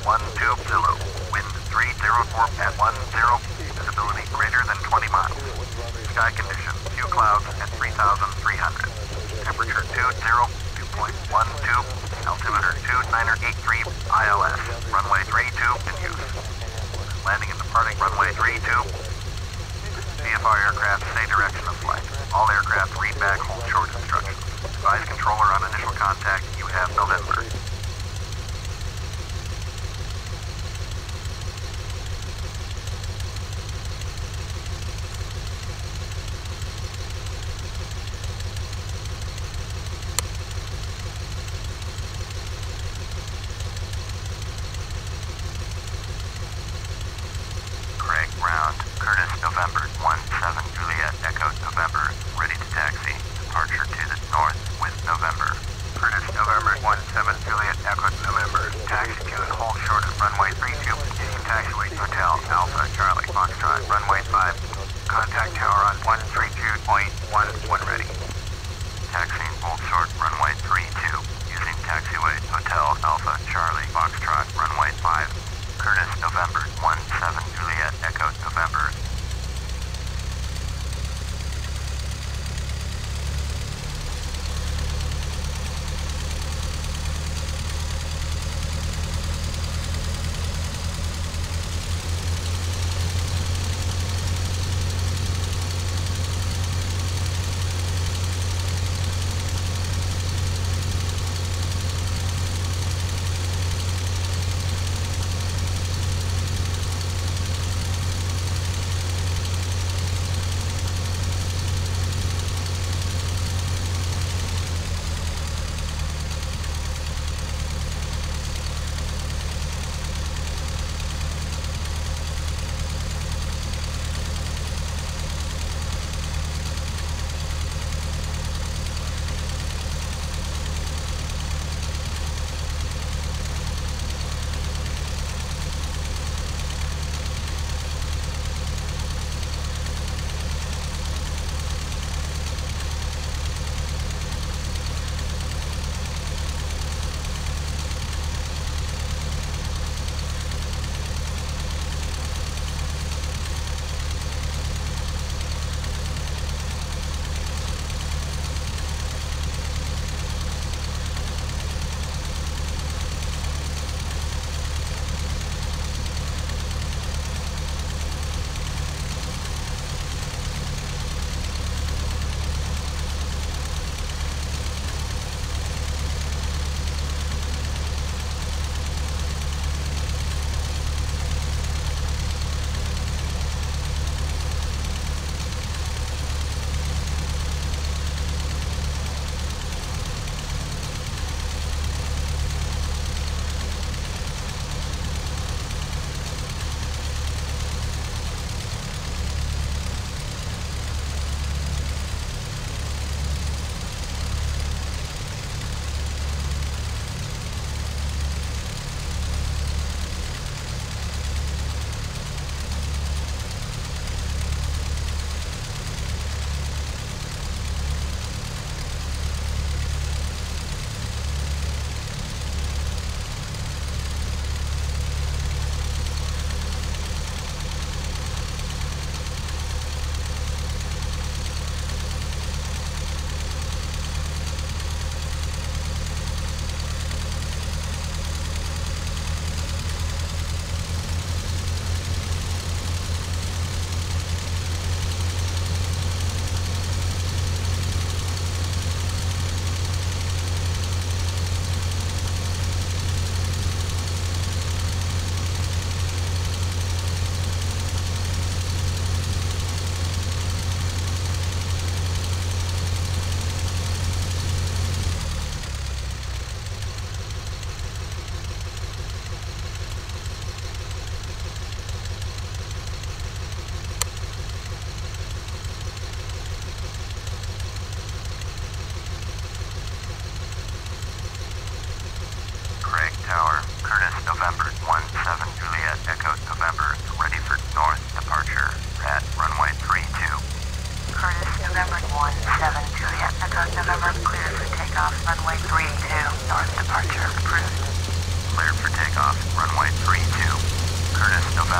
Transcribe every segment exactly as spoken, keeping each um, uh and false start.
one two Zulu. Wind three zero four at one zero. Visibility greater than twenty miles. Sky condition, few clouds at three thousand three hundred. Temperature two zero, dew point one two. Altimeter two niner eight three I L S. Runway three two in use. Landing and departing runway three two. V F R aircraft say direction of flight. All aircraft read back hold short instructions. Advise controller on initial contact. You have November. November one seven Juliet Echo November, ready to taxi. Departure to the north with November. Curtis November one seven Juliet Echo November, taxi to and hold short of runway three two, using taxiway Hotel Alpha Charlie Foxtrot, runway five. Contact tower on one three two point one when ready. Taxiing hold short runway three two, using taxiway Hotel Alpha Charlie Foxtrot, runway five. Curtis November one seven Juliet Echo November.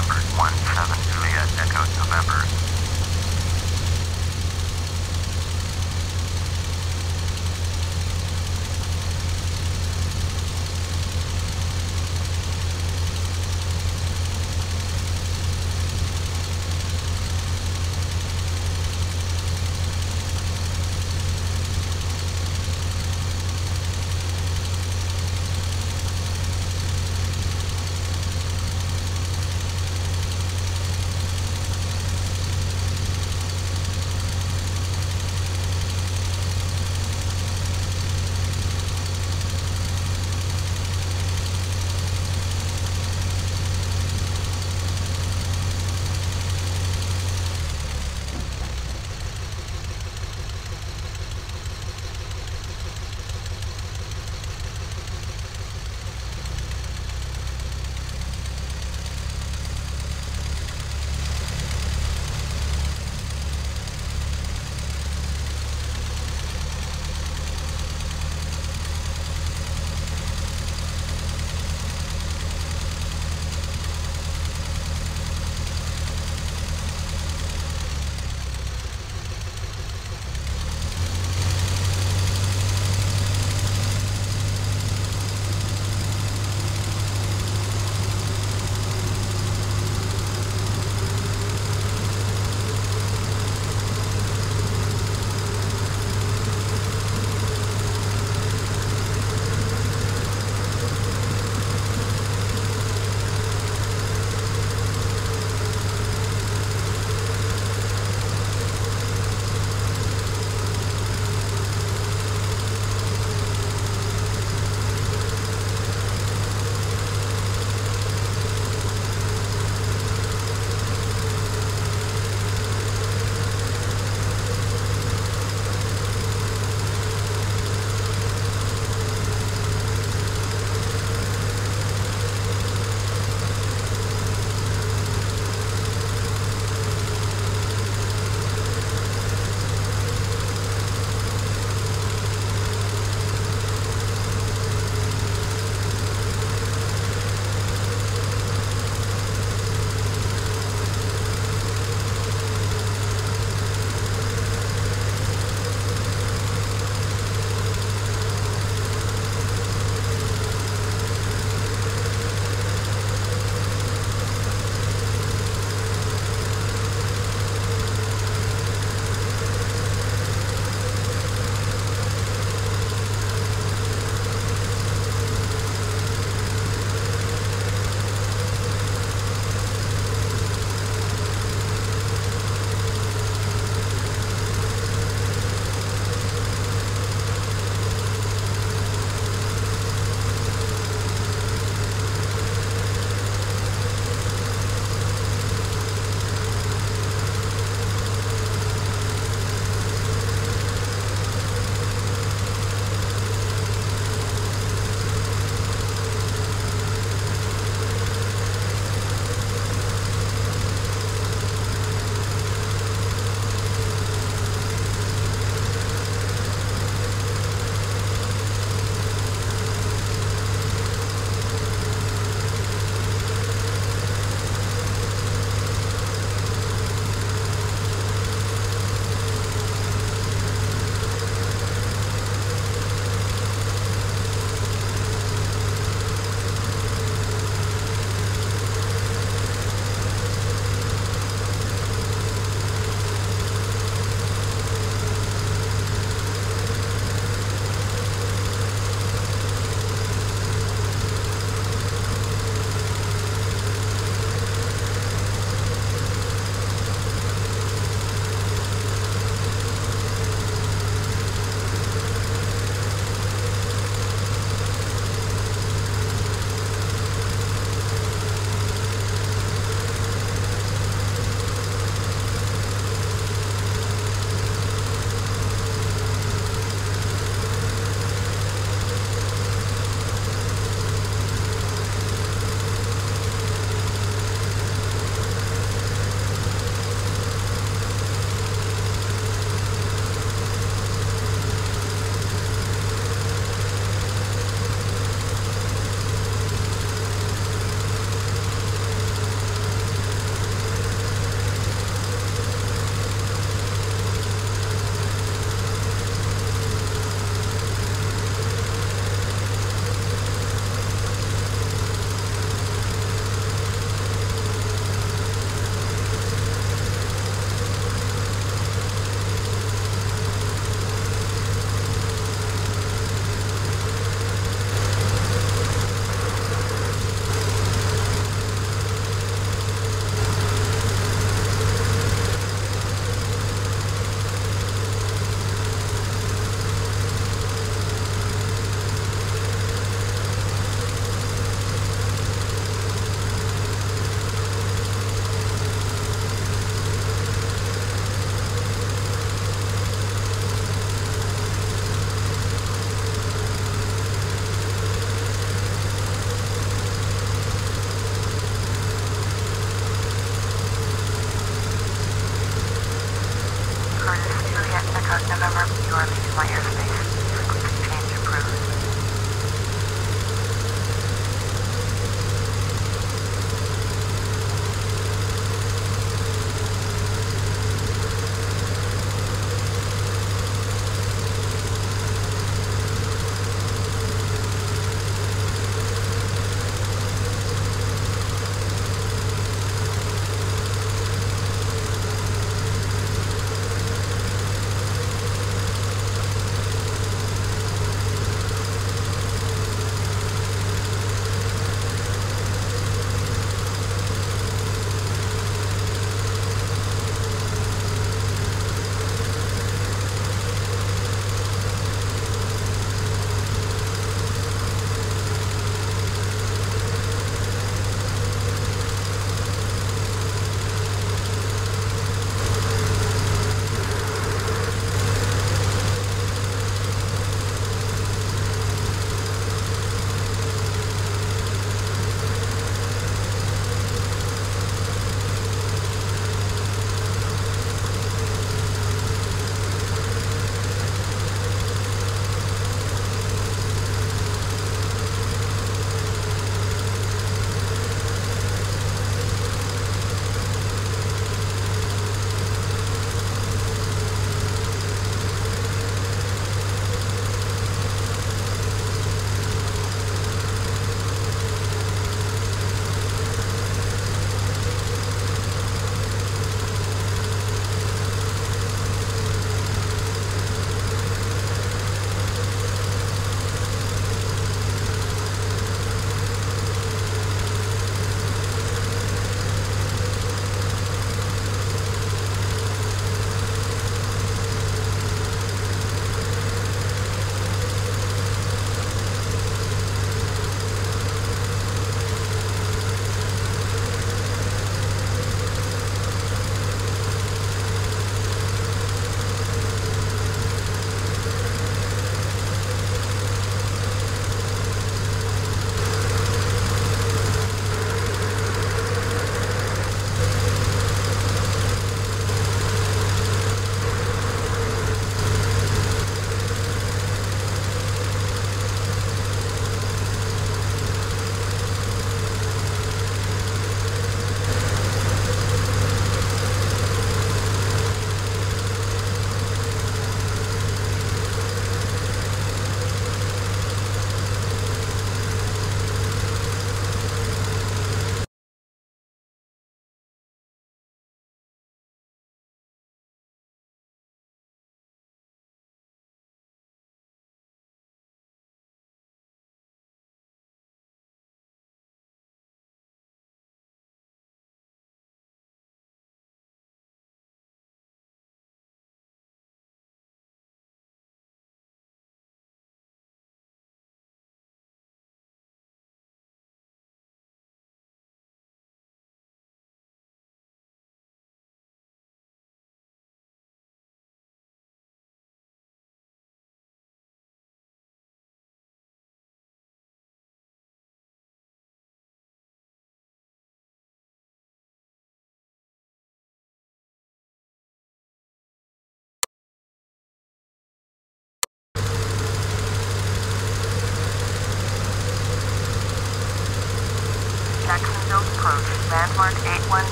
November, one seven Juliet Echo November.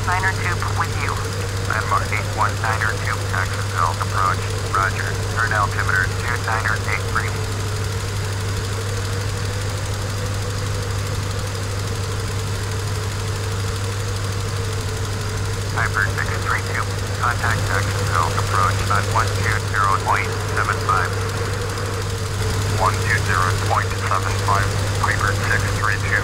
Niner two with you. Landmark eight one Niner two, Jacksonville, approach. Roger. Turn altimeter two Niner eight three. Piper six three two. Contact Jacksonville, approach on one two zero point seven five. one two zero point seven five, Piper six three two.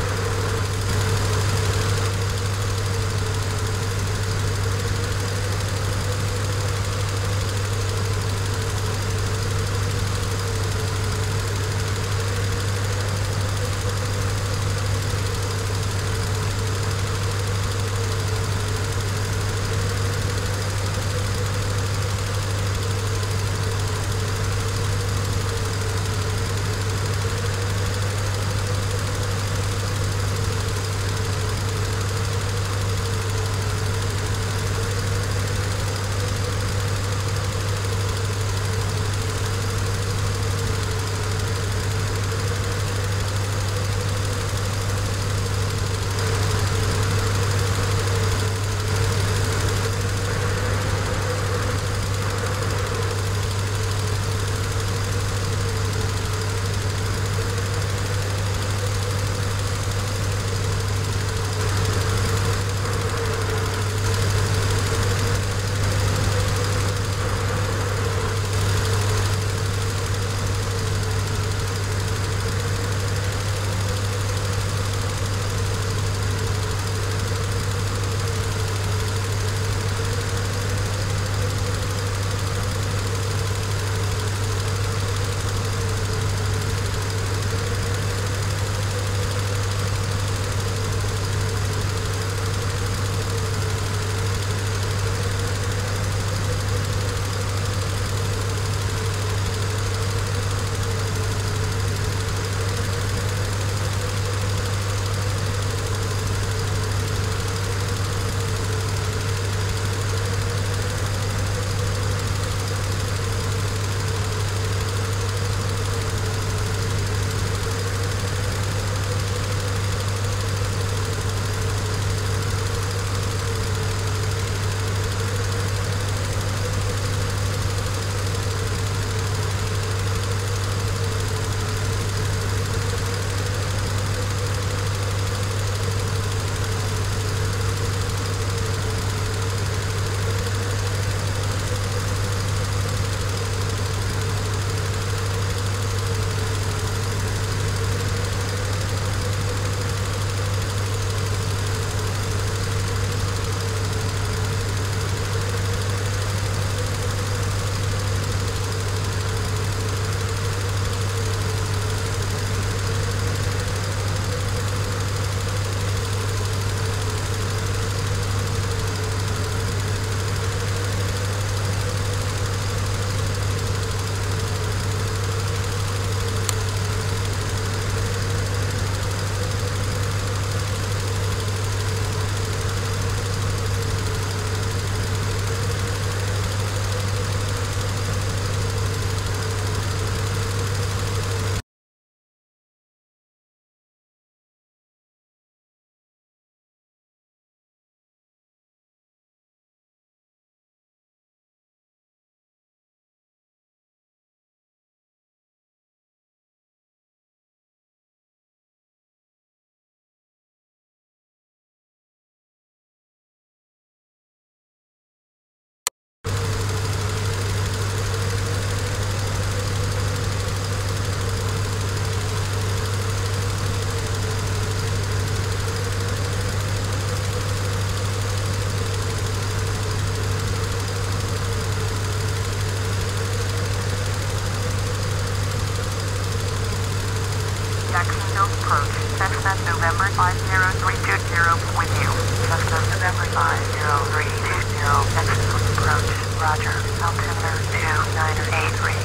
approach. Cessna November five zero three two zero with you. Cessna November five zero three two zero, Jacksonville approach. Roger. Altimeter two nine eight three.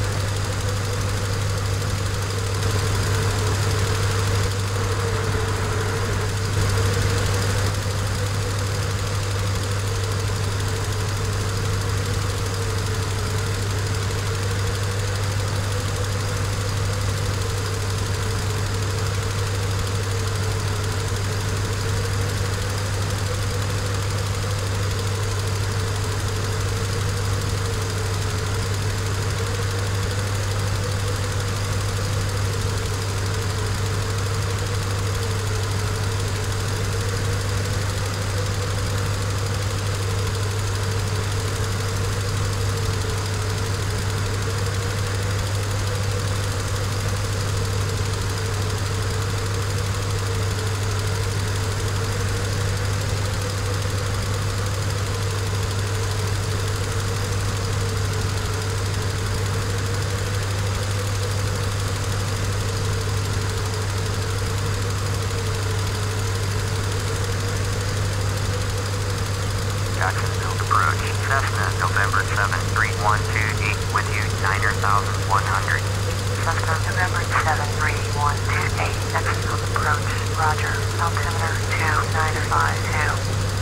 Jacksonville approach. Cessna, November seven three one two eight with you, niner thousand one hundred. Cessna, November seven three one two eight, Jacksonville approach. Roger, altimeter two nine five two.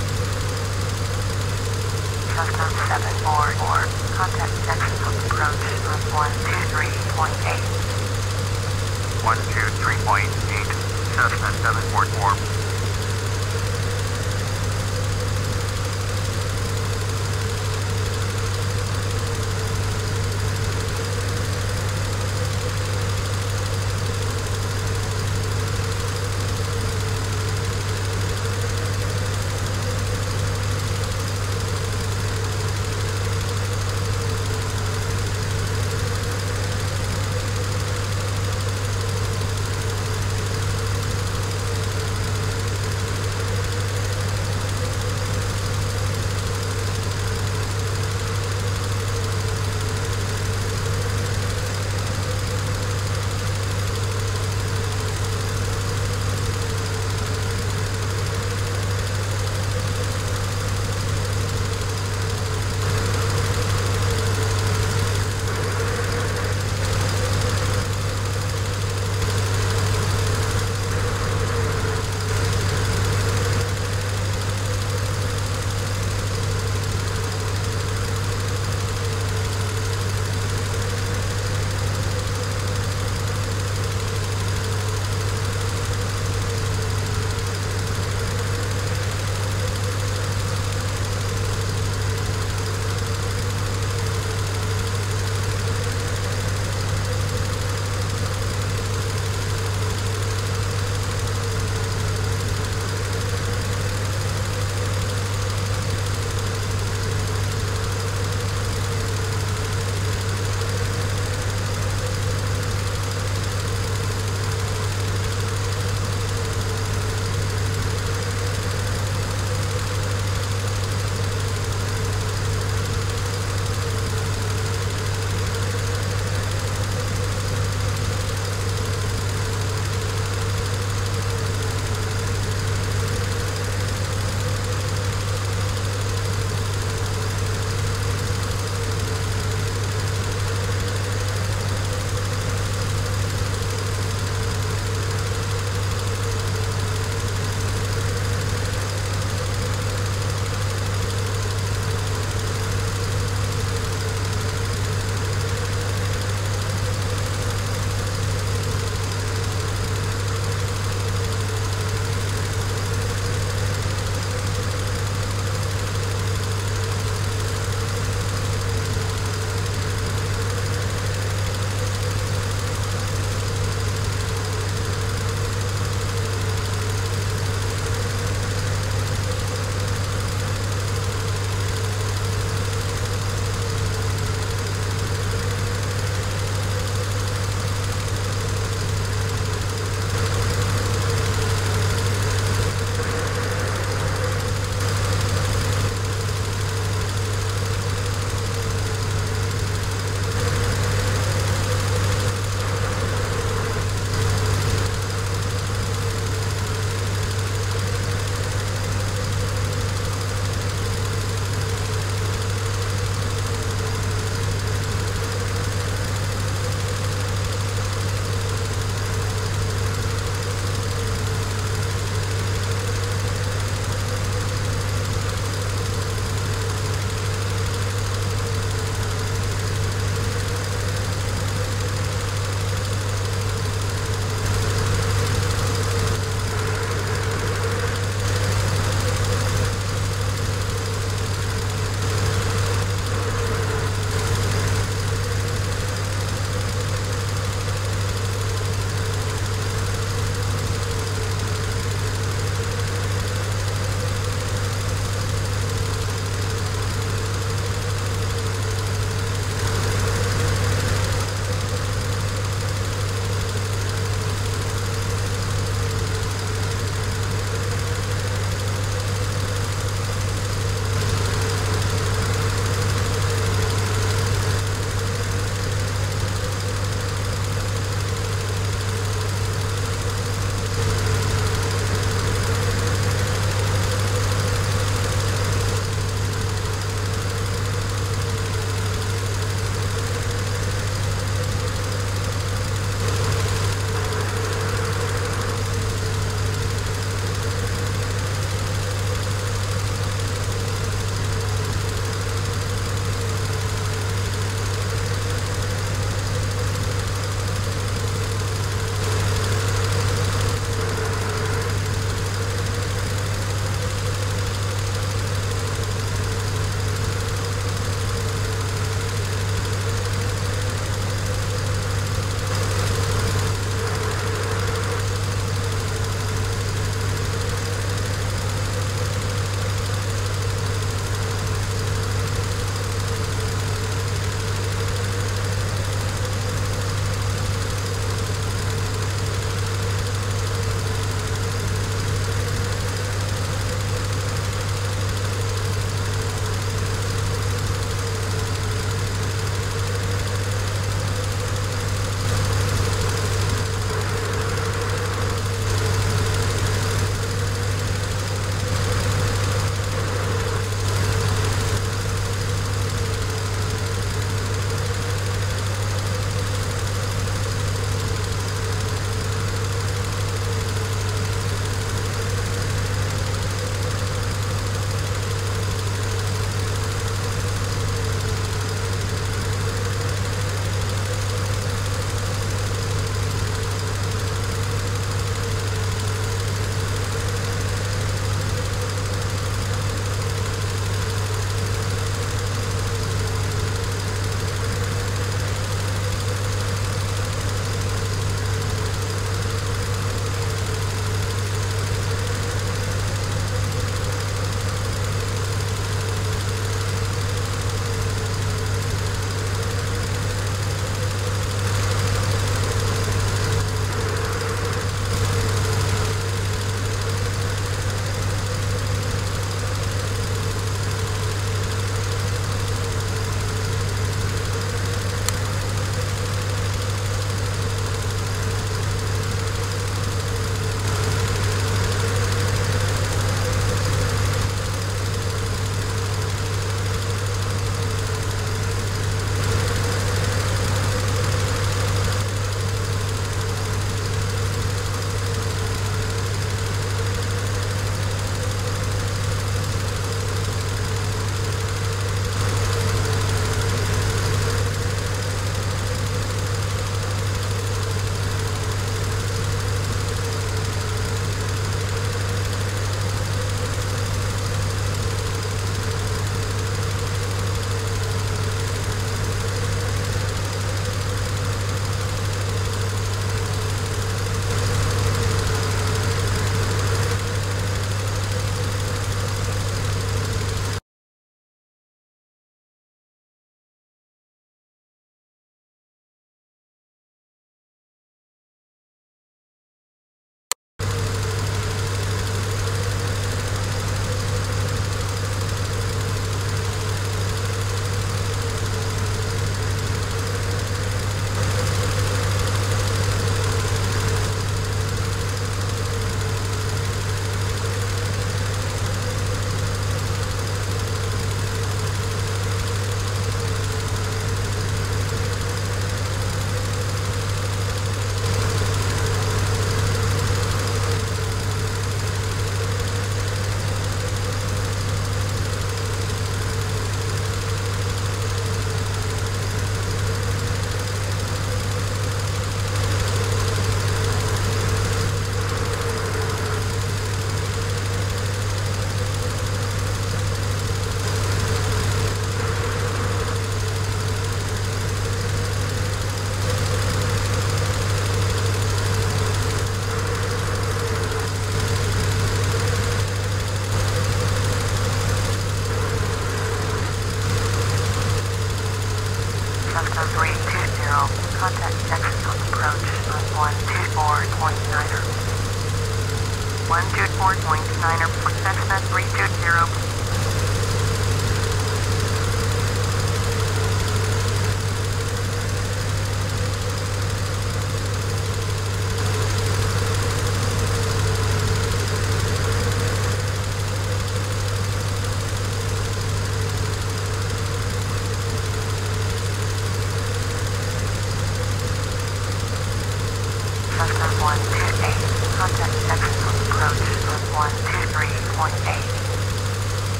Cessna seven four four, contact Jacksonville approach on one two three point eight. one two three point eight, Cessna seven four four.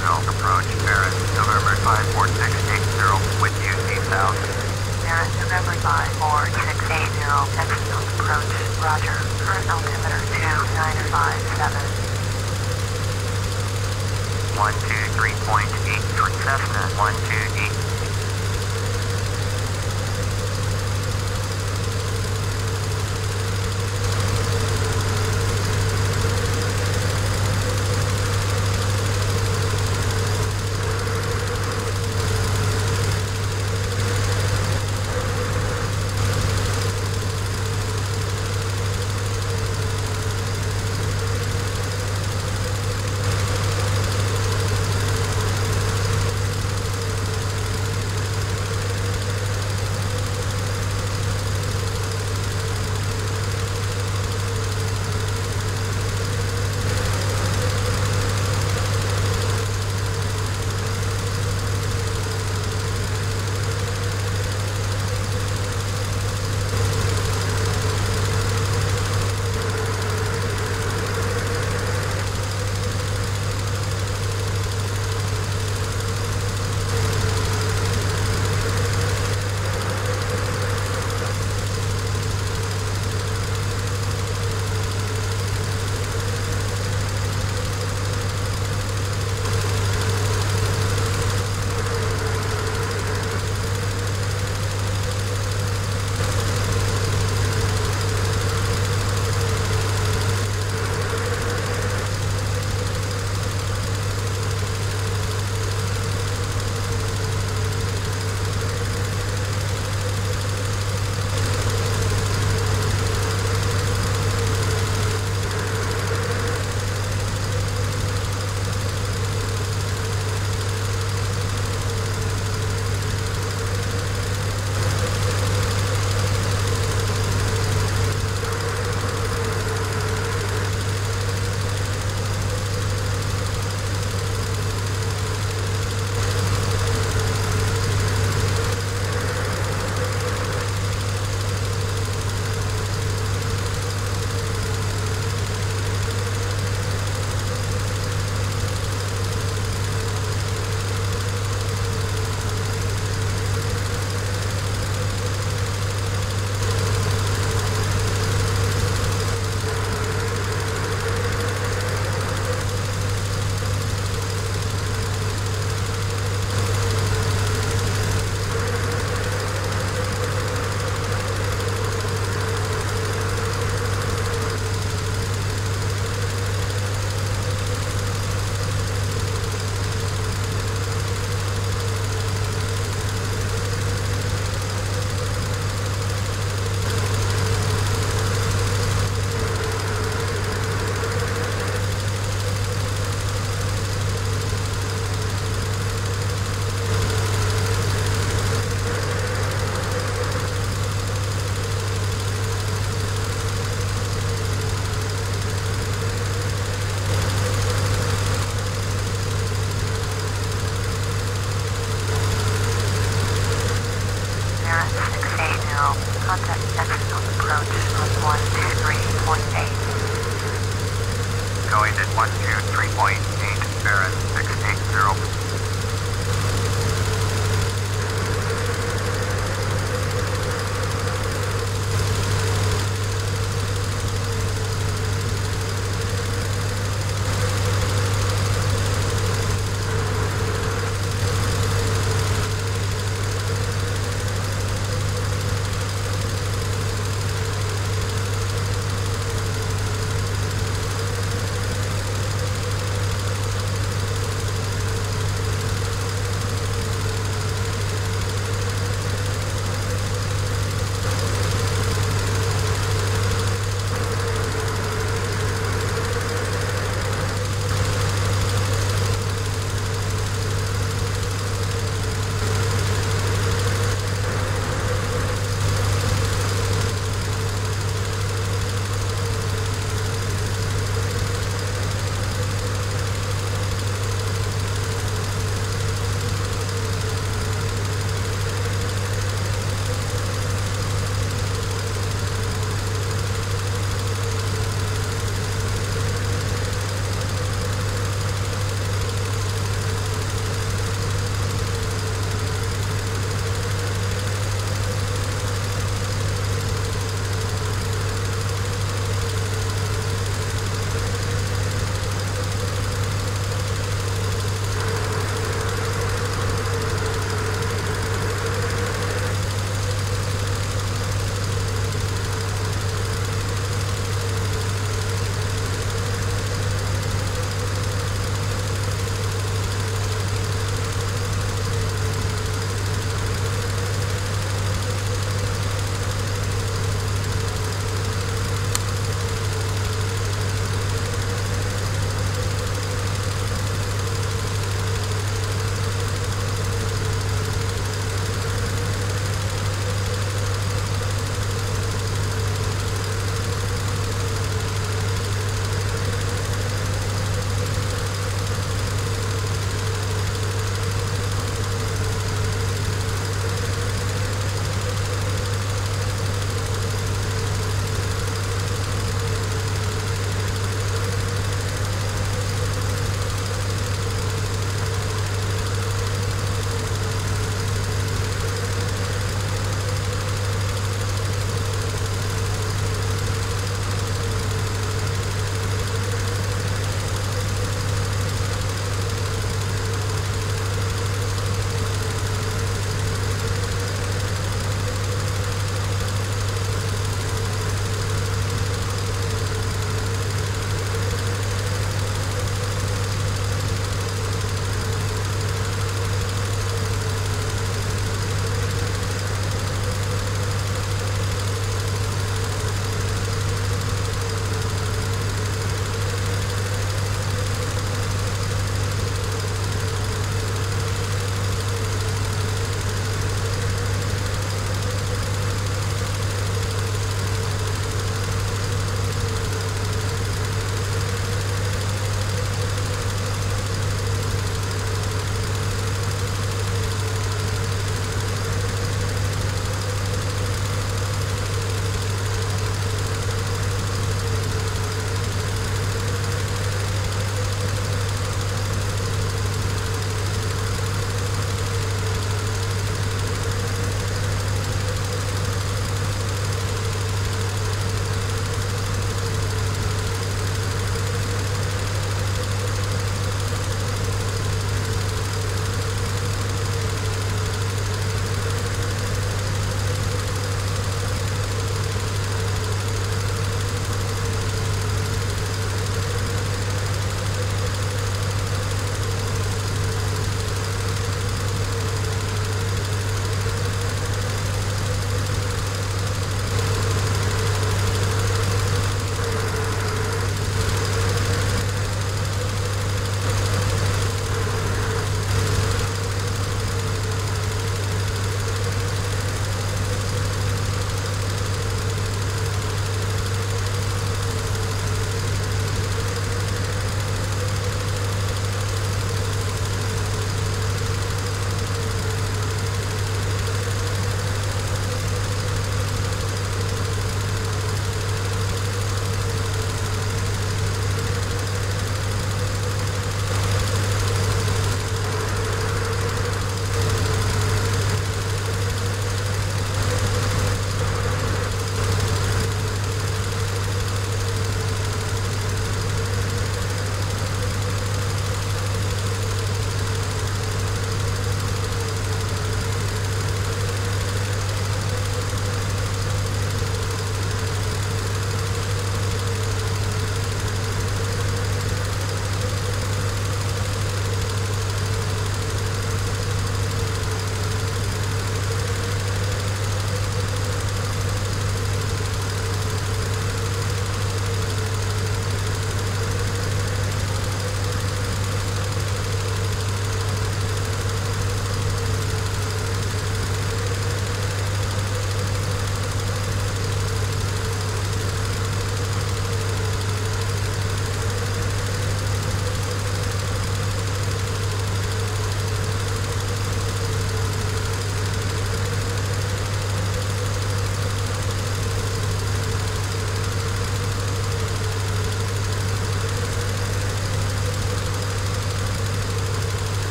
Jacksonville, approach Barron, November five four six eight zero, with U C South. Barron, November five four six eight zero, Jacksonville approach, roger, current altimeter two nine five seven. one two three point eight for Cessna, one two eight.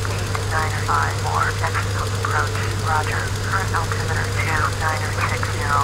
eight niner five four, exit on approach, roger, current altimeter two niner six zero.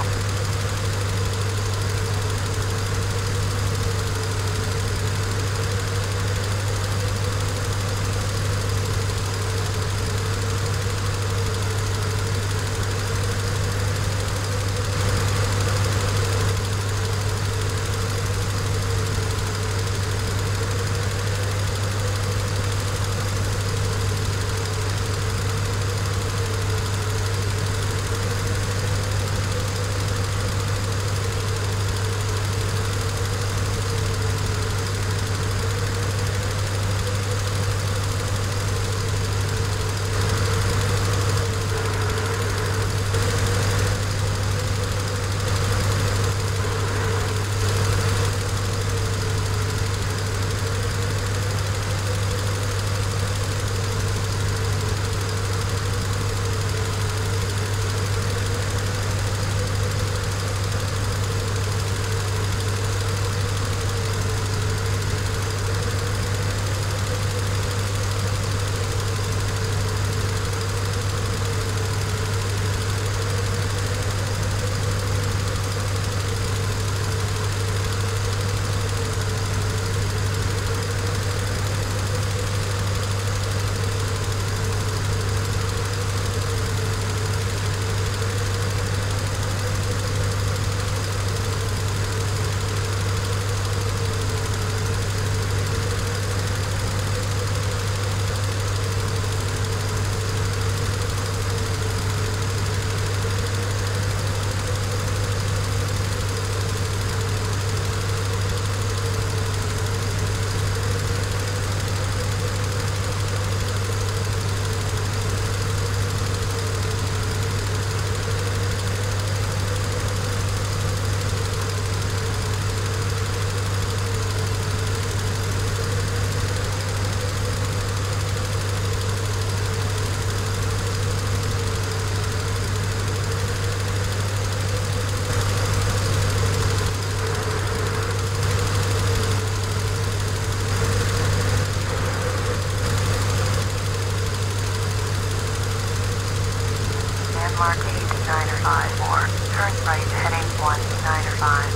Landmark eight niner five four, turn right heading one niner five.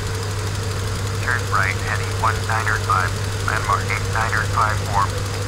Turn right heading one niner five, landmark eight niner five four.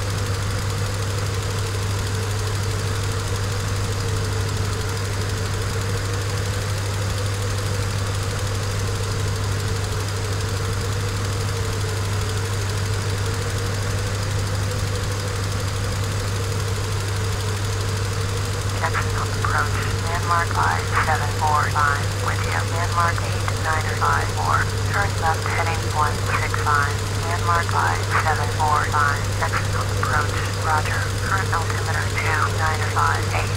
Exit on approach, landmark five seven four five, with you, landmark eight niner five four, turn left heading one six five, landmark five seven four five, exit on approach, roger, current altimeter two niner five eight.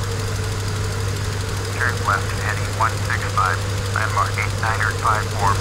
Turn left heading one six five, landmark eight niner five four.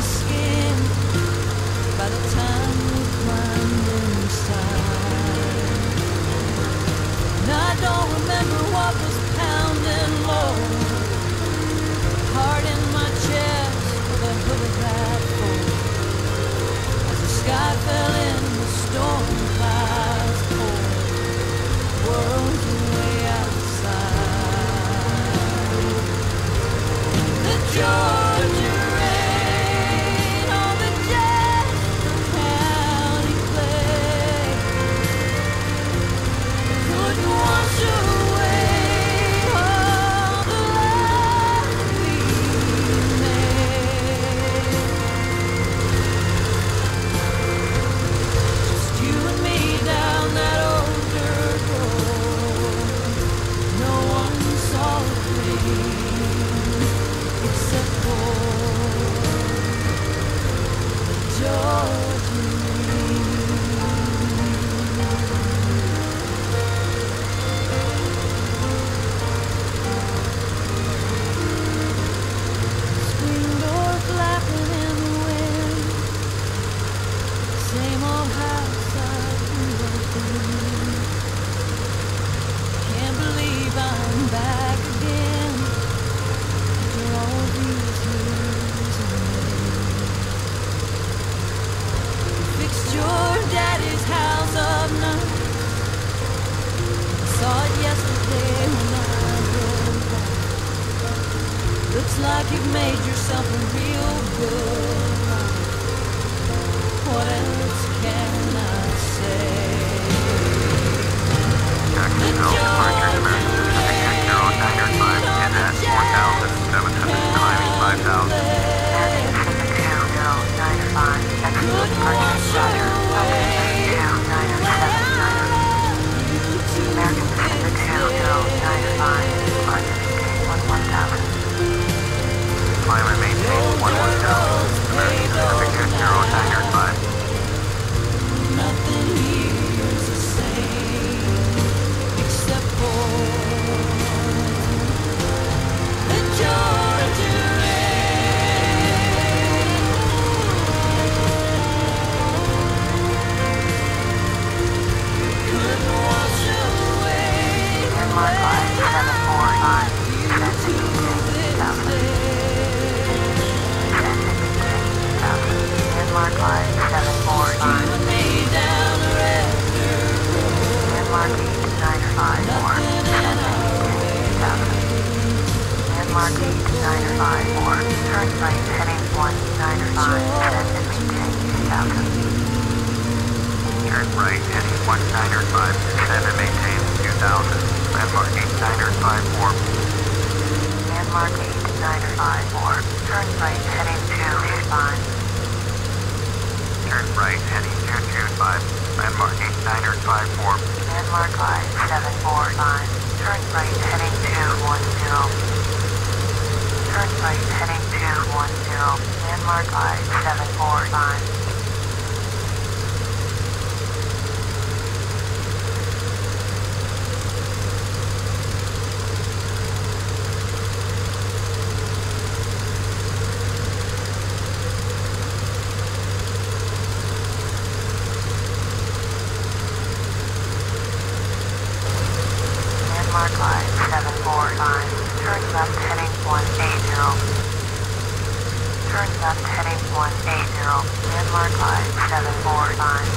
skin by the time we climbed inside. And I don't remember what was pounding low, heart in my chest with a hood of that full. As the sky fell in, the storm clouds poured, worlds way outside. The Georgia rain on the Jasper County clay couldn't wash away all the love we made. Just you and me down that old dirt road. No one saw a thing except for the Georgia rain. Screen door flapping in the wind, same old house I grew up in. Can't believe I'm back again after all these years away. You fixed your daddy's house up nice. I saw it yesterday when I drove by. Looks like you've made yourself a real good life. What else can I say? Jacksonville, departure American Pacific zero nine five is at four thousand seven hundred, climbing five thousand. American Pacific two zero nine five, Jacksonville departure Roger, American Pacific two nine seven nine. American Pacific two zero nine five, departure maintain one one thousand. Climb and maintain one one thousand. American Pacific zero nine five. Nothing here's the same except for the Georgia rain. Couldn't wash away Landmark line seven four five, descend and maintain two thousand. Descend and maintain two thousand. Landmark line seven four five. Landmark eight nine five four, descend and maintain two thousand. Landmark eight nine five four, turn right heading one nine five, descend and maintain two thousand. Turn right heading one nine five, descend and maintain two thousand. Landmark eight nine five four. Landmark eight nine five four, turn right heading two two five. Turn right heading two two five. Landmark eight nine five four. Landmark line seven four five, turn right heading two one zero. Turn right heading two one zero. Landmark line seven four five. Landmark line seven four five, turn left heading one eight zero. Turn left heading one eight zero. Landmark line seven four five.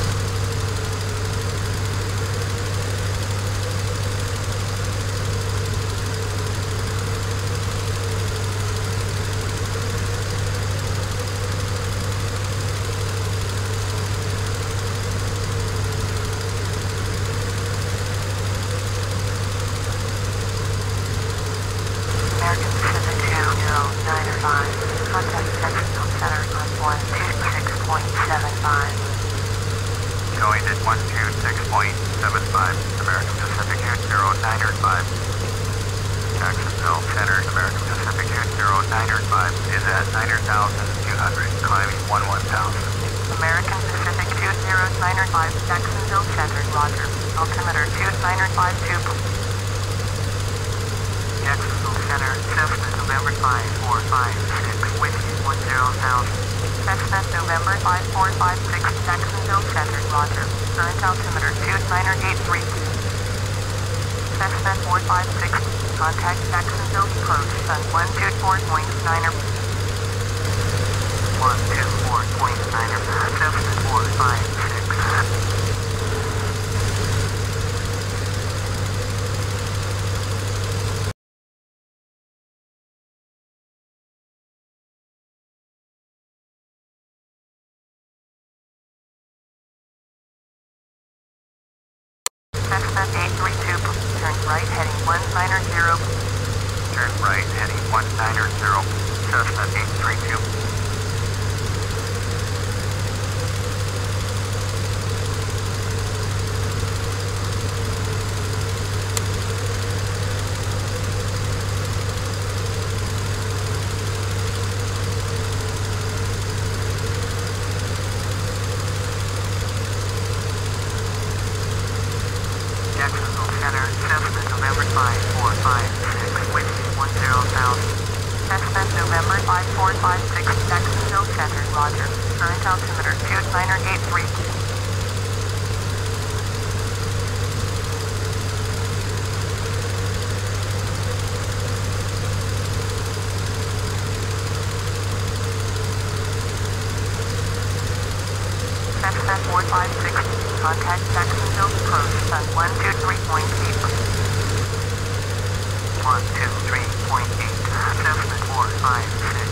American Pacific two zero nine five, contact Jacksonville Center on one two six point seven five. Going at one two six point seven five. American Pacific zero nine five. Jacksonville Center, American Pacific zero nine five is at nine thousand two hundred, climbing one one thousand. American Pacific two zero nine five, Jacksonville Center, Roger. Altimeter two nine five two. Jacksonville Center, Cessna November five four five six, Whiskey one zero thousand. Cessna November five four five six, Jacksonville Center, Roger. Current altimeter two niner eight three. Cessna four five six, contact Jacksonville approach, sun one two four point nine. one two four point nine, Cessna four five six. Cessna eight three two, turn right heading one niner zero. Turn right heading one niner zero. Cessna eight three two. Jacksonville Center, Cessna November five four five six, Whiskey one zero thousand. Cessna November five four five six, Jacksonville Center, Roger. Current altimeter two niner eight three. Cessna four five six, contact Jacksonville approach, sun one two three point eight. one two three point eight, Cessna four five six.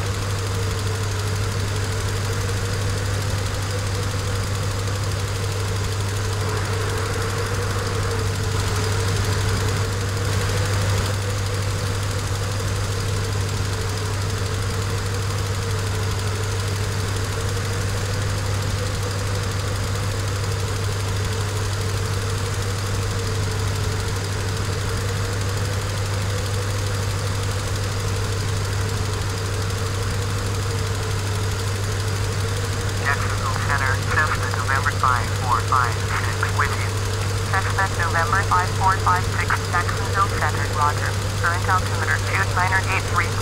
Jacksonville Center, Cessna November five four five six, with you. Cessna November five four five six, Jacksonville Center, Roger. Current altimeter two niner eight three.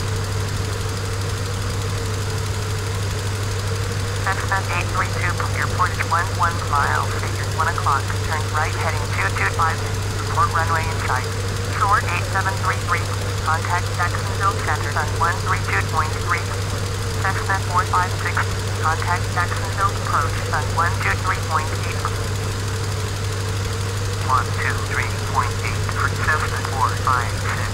Cessna eight three two, airport is one one miles, figures one o'clock, turn right heading two two five, report runway in sight. Short eight seven three three, contact Jacksonville Center, sun one three two point three. Cessna four five six, contact Jacksonville approach, sun one two three point eight. one two three point eight for Cessna four five six.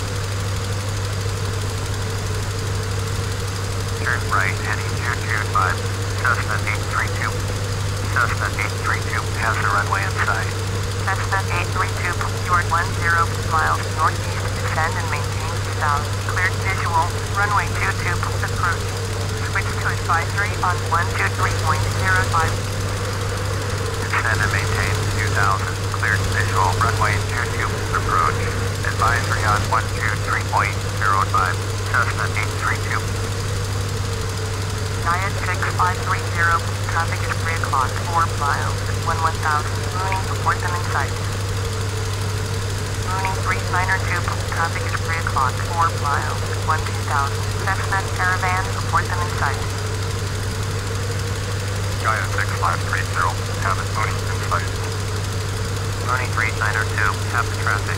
Turn right heading two two five. Cessna eight three two. Cessna eight three two has the runway in sight. Cessna eight three two, short one zero miles northeast, descend and maintain south. Cleared visual, runway two two, approach. Switch to advisory on one two three point zero five. Descend and maintain two thousand. Cleared visual, runway two two, approach. Advisory on one two three point zero five. Cessna eight three two. Diet six five three zero, traffic is three o'clock, four miles, one one thousand, mooning, report them in sight. Mooning three niner two, traffic is three o'clock, four miles, one two thousand, Cessna Caravan, report them in sight. Gaia six five three zero, have it mooning in sight. Mooning three niner two, have the traffic.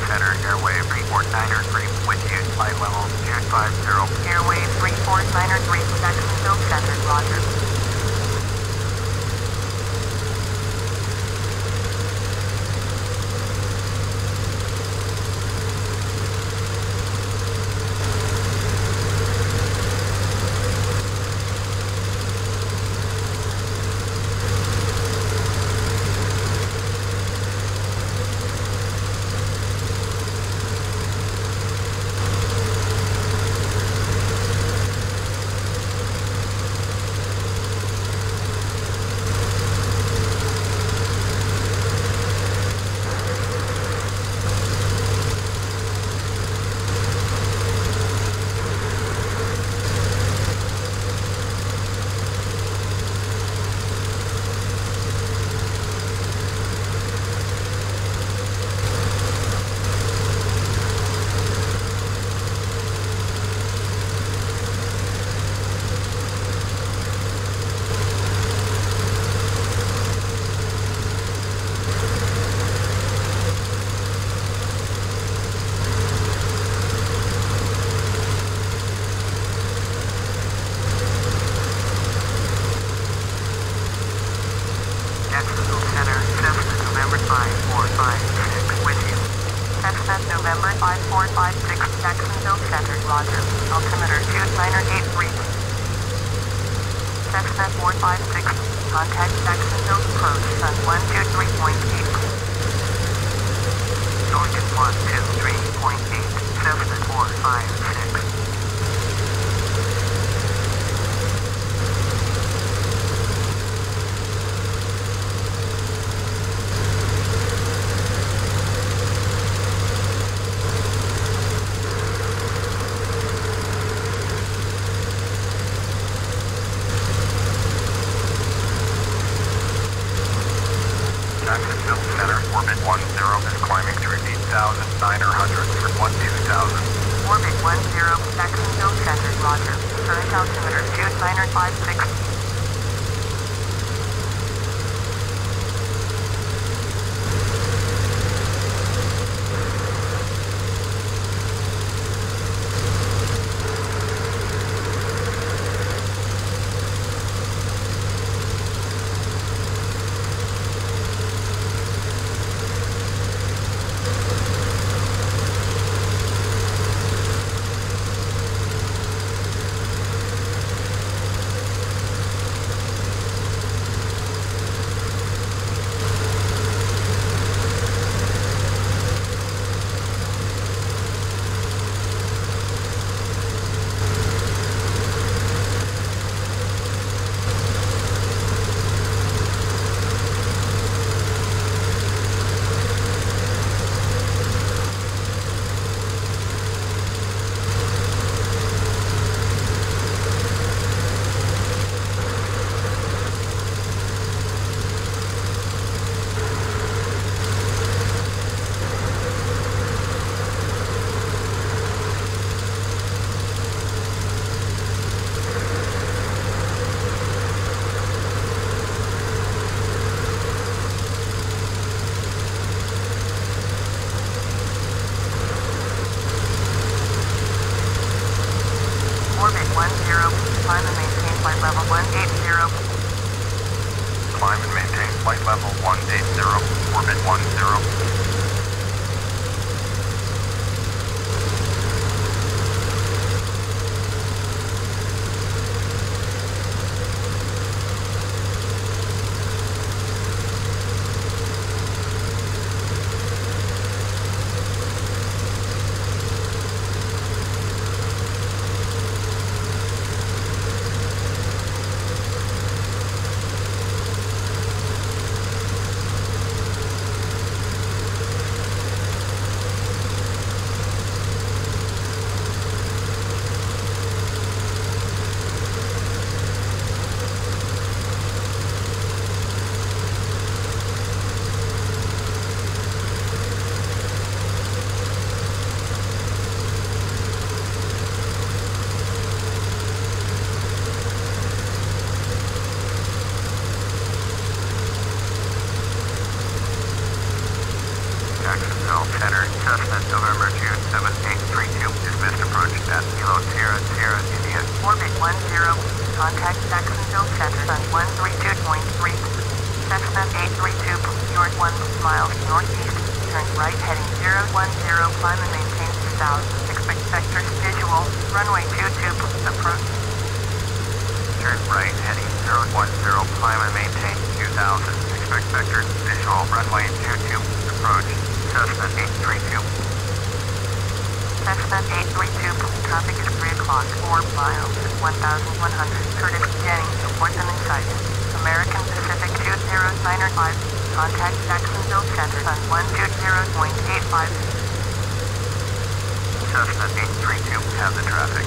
Center, Airway three four nine three with you. Flight level two five zero. Airway three four nine three, Jacksonville Center, roger. Jacksonville Center, Cessna November five four five six with you. Cessna November five four five six, Jacksonville Center, roger. Altimeter two nine eight three. Cessna four five six, contact Jacksonville approach sun one two three point eight. Norton one two three point eight, Cessna four five six. Jacksonville Center, orbit one zero is climbing through eight thousand nine hundred for one two thousand. Orbit one zero, Jacksonville Center, roger. Current altimeter two nine five six. Climb and maintain flight level one eight zero. Climb and maintain flight level one eight zero, orbit one zero. Jacksonville Center. Cessna November June seven eight three two. Dismissed approach at Kilo Sierra Sierra India. Orbit one zero. Contact Jacksonville Center on one three two point three. Cessna eight three two. North one miles northeast. Turn right heading zero one zero. Climb and maintain south. Expect vector visual. Runway two two. Approach. Turn right heading zero one zero. Climb and maintain two thousand. Expect vector visual. Runway two two. Approach. Cessna eight three two. Cessna eight three two. Traffic is three o'clock. four miles. one thousand one hundred. Curtis Jennings. Reports an insight. American Pacific two zero nine five. Contact Jacksonville Center on one two zero point eight five. Cessna eight three two. Have the traffic.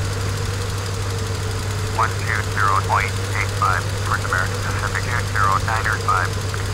one two zero point eight five. Towards American Pacific two zero nine five.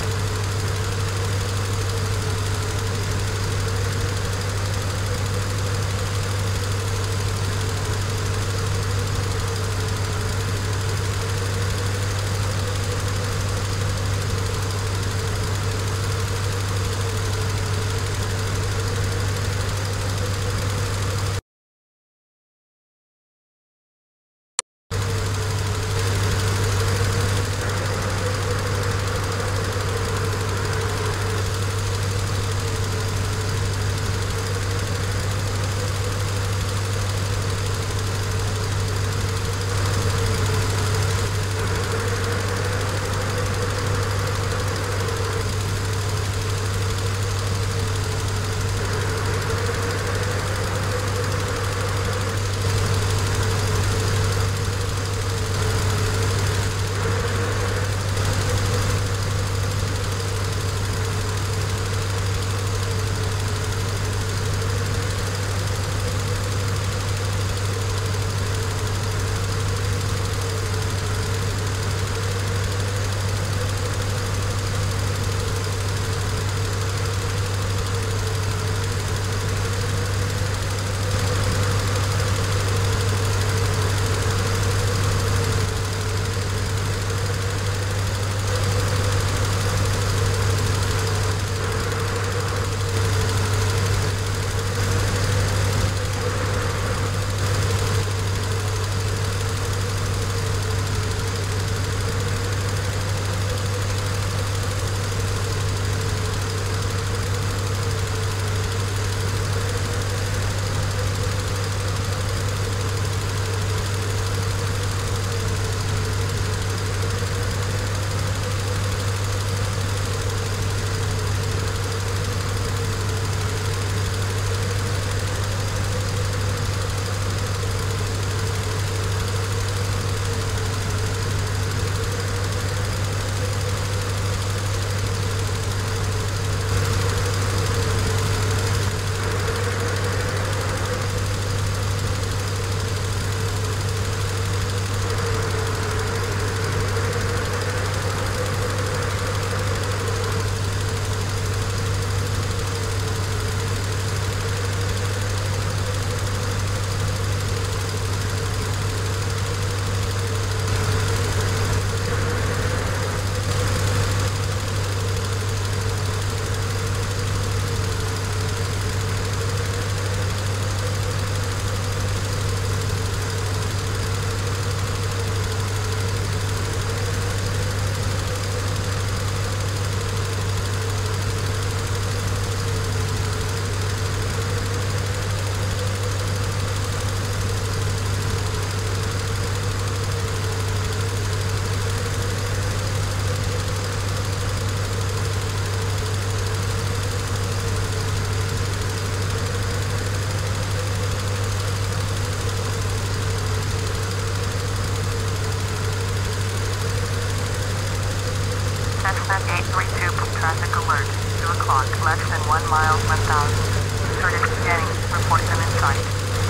eight three two, traffic alert, two o'clock, less than one mile, one thousand. Curtis Jennings, reports an insight.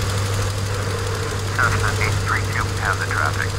Cessna eight three two, have the traffic.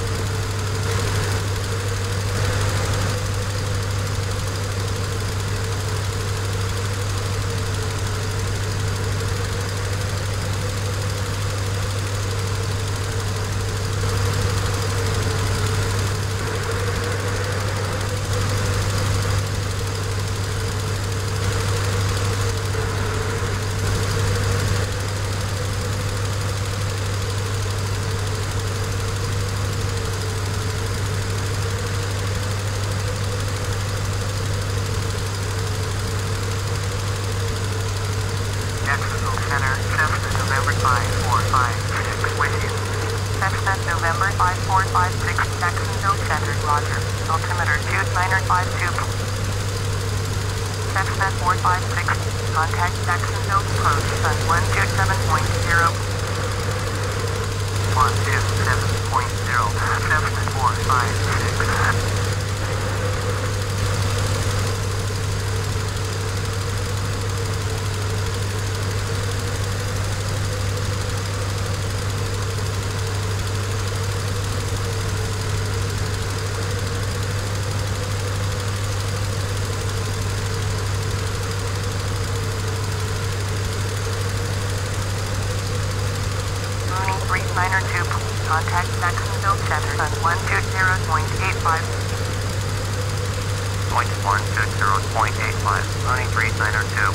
Center, Cessna November five four five six with you. Cessna November five four five six, Jacksonville Center, Roger. Altimeter two nine five two. Cessna four five six, contact Jacksonville approach sun one two seven point zero. one two seven point zero, Cessna four five six. Niner two, contact Jacksonville Center on one two zero point eight five. Point one two zero point eight five, running three niner two.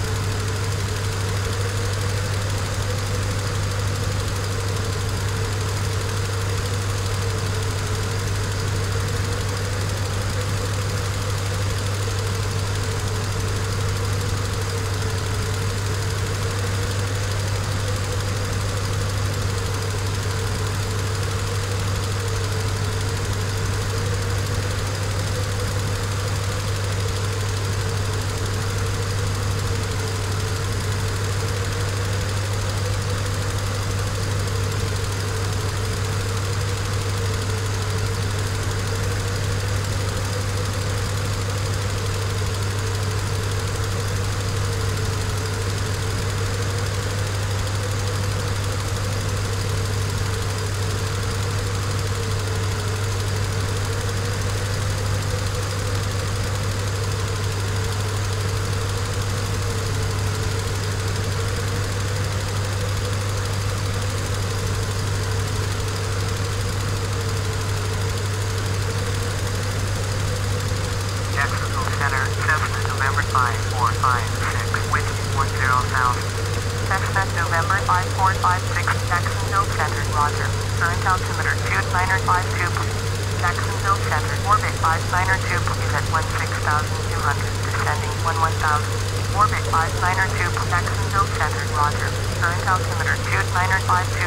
five four five six, with one zero thousand. Cessna November five four five six, Jacksonville Center, Roger. Current altimeter two nine five two. Jacksonville Center, orbit five nine two is at sixteen thousand two hundred, descending eleven thousand. Orbit five nine two, Jacksonville Center, Roger. Current altimeter two nine five two.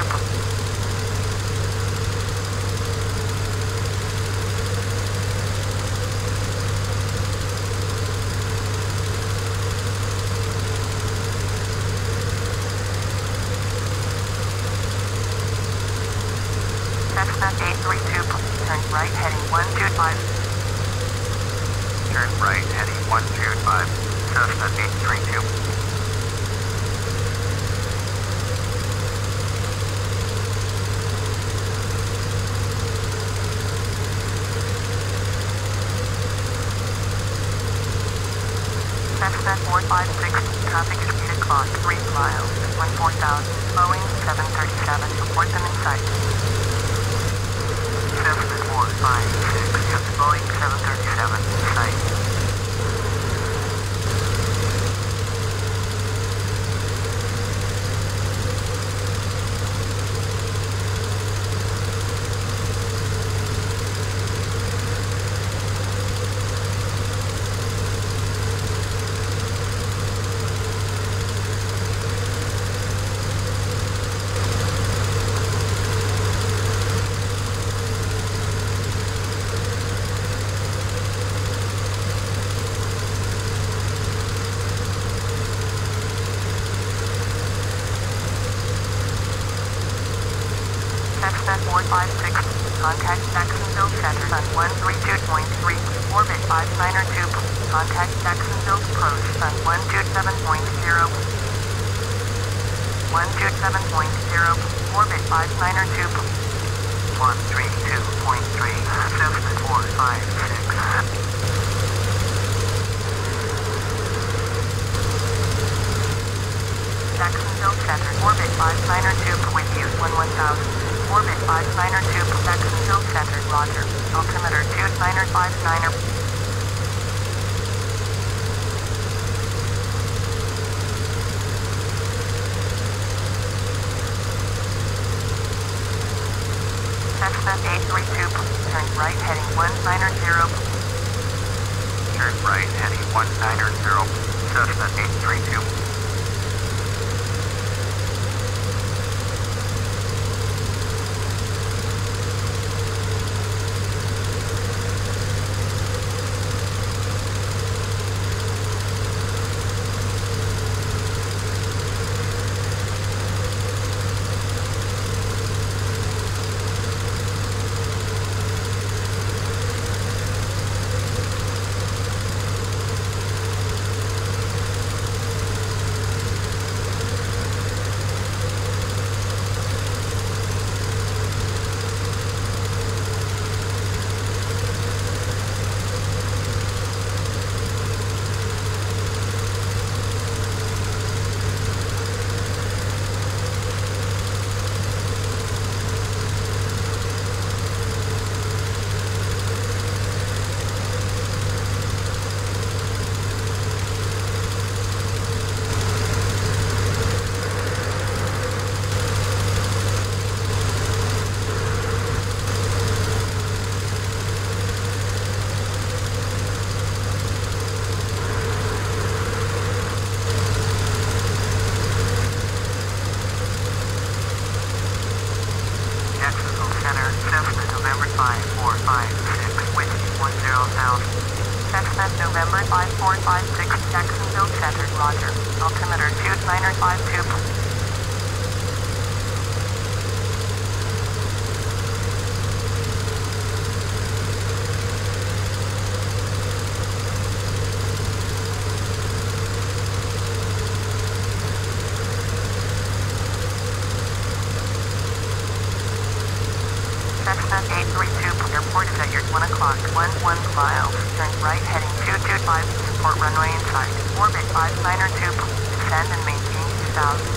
Cessna eight three two, turn right heading one two five. Turn right heading one two five, Cessna eight three two. Cessna four five six, traffic speed across three miles, one four thousand, Boeing seven thirty-seven, report them in sight. Cessna four five six, yes, Boeing seven thirty-seven, in sight. Cessna four five six, contact Jacksonville Center on one three two point three, orbit five nine two, contact Jacksonville approach on one two seven point zero. one two seven point zero, orbit five nine two. one three two point three, Cessna four five six. Jacksonville Center, orbit five nine two, with you, one thousand. Orbit five nine two, Jacksonville Center, Roger. Altimeter two nine five nine. Cessna eight three two, turn right heading one nine zero. Turn right heading one nine zero, Cessna eight three two. Jacksonville Center, roger. Altimeter two niner five two. Cessna eight three two, airport is at your one o'clock, one one miles. Turn right heading two two five, support runway inside. Orbit five niner two, descend and maintain two thousand.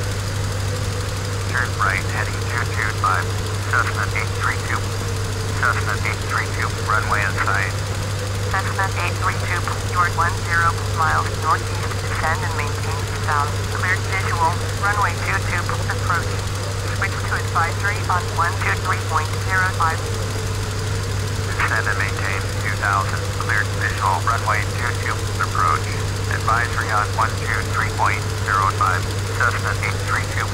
Turn right heading two two five, Cessna eight three two. Cessna eight three two, runway inside. Cessna eight three two, you are one zero miles northeast, descend and maintain two thousand. Cleared visual, runway two two, approaching. Switch to advisory on one two three point zero five. Descend and maintain two thousand. Cleared visual. Runway two two. Approach. Advisory on one two three point zero five. Cessna eight three two.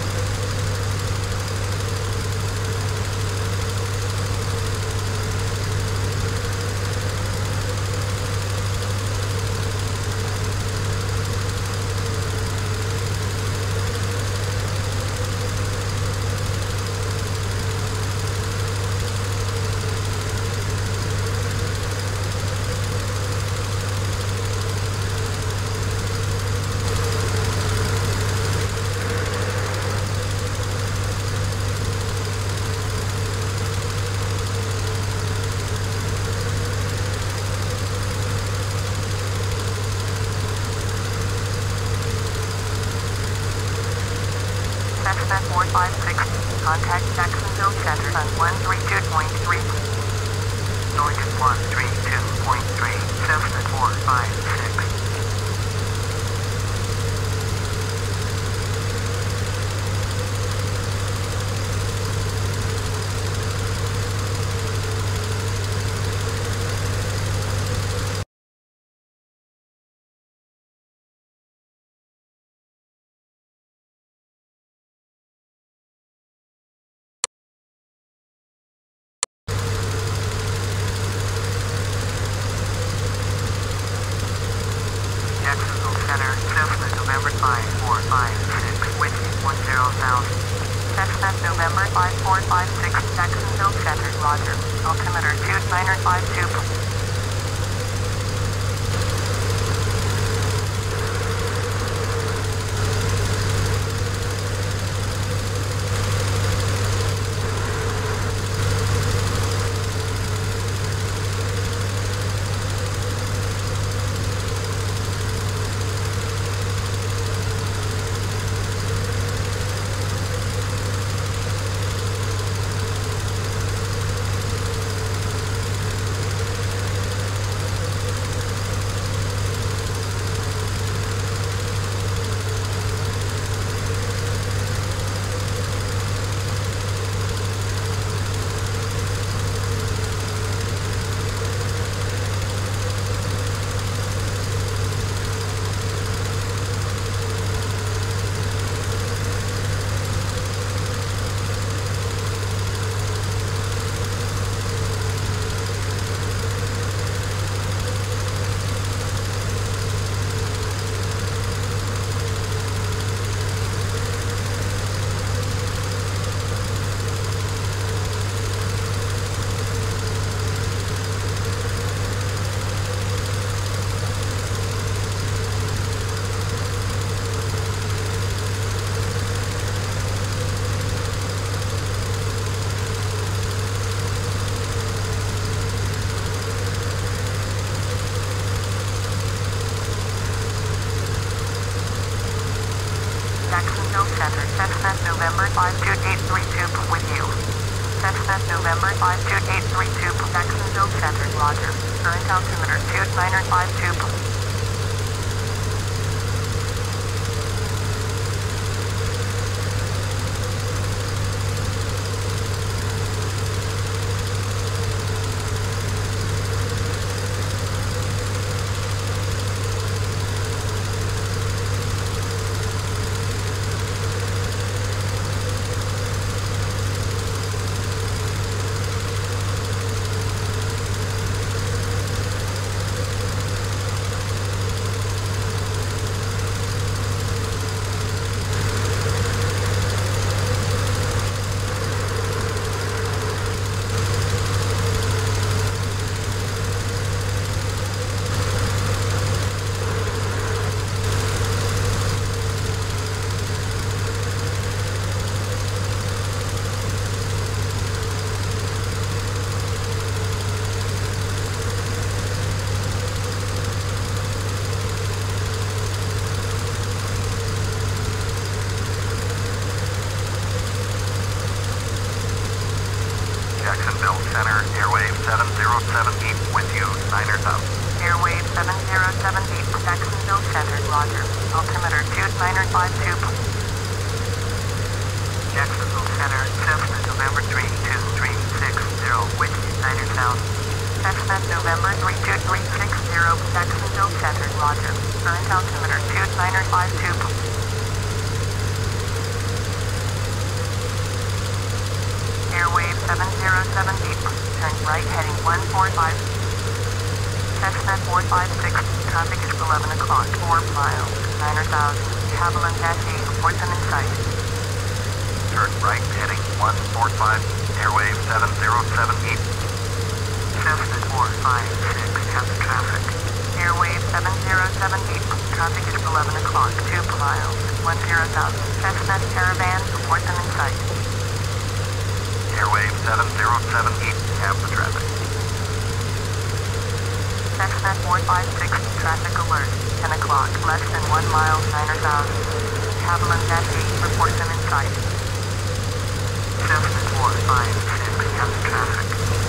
Cessna four five six, contact Jacksonville Center on one three two point three. North one three two point three, Cessna four five six. Jacksonville Center, Cessna November five four five six, with one zero thousand. Cessna November five four five six, Jacksonville Center, roger. Altimeter two niner five two. Jacksonville Center, Cessna November five two eight three two with you. Cessna November five two eight three two, Jacksonville Center, roger. Current altimeter two niner five two. seven eight with you, Niners up. Airwave seven zero seven eight, Jacksonville Center, roger. Altimeter two niner five two. Jacksonville Center, Cessna November three two three six zero, with you, Niner South. Cessna November three two three six zero, Jacksonville Center, roger. Current altimeter two niner five two. Airwave seven zero seven eight, turn right heading one four five. Cessna four five six, traffic is eleven o'clock, four miles, niner thousand, Haviland dash eight, reports in sight. Turn right heading one four five, airwave seven zero seven eight. Cessna four five six, has traffic. Airwave seven zero seven eight, traffic is eleven o'clock, two miles, ten thousand, Cessna Caravan, reports in sight. Airwave seven zero seven eight, have the traffic. Cessna four five six, traffic alert, ten o'clock, less than one mile, niner thousand. Haviland dash eight, reports in sight. Cessna four five six, has traffic.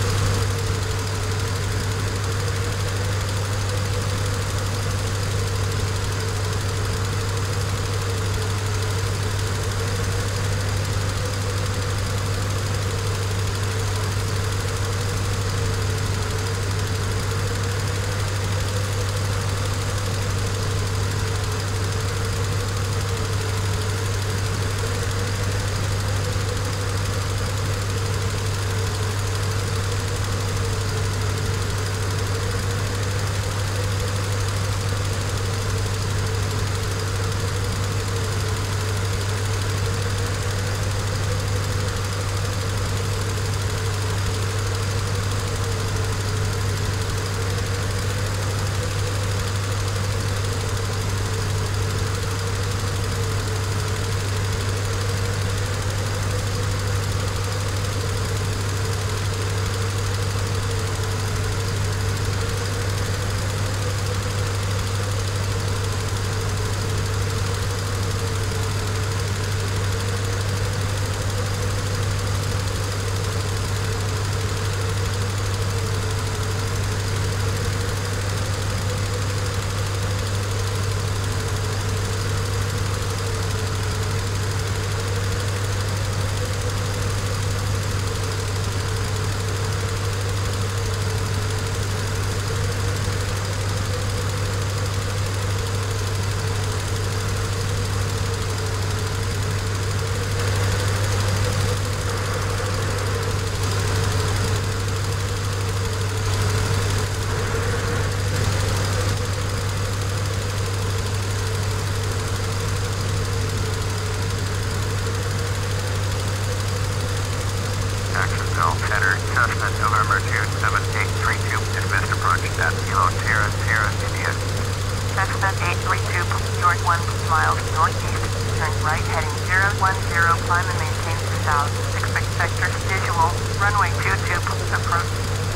Jacksonville Center, Cessna November two seven eight three two, dismissed approach at Kilo Sierra Sierra India. Cessna eight three two, York one miles northeast, turn right heading zero one zero, climb and maintain two thousand, expect vector visual, runway two two, approach.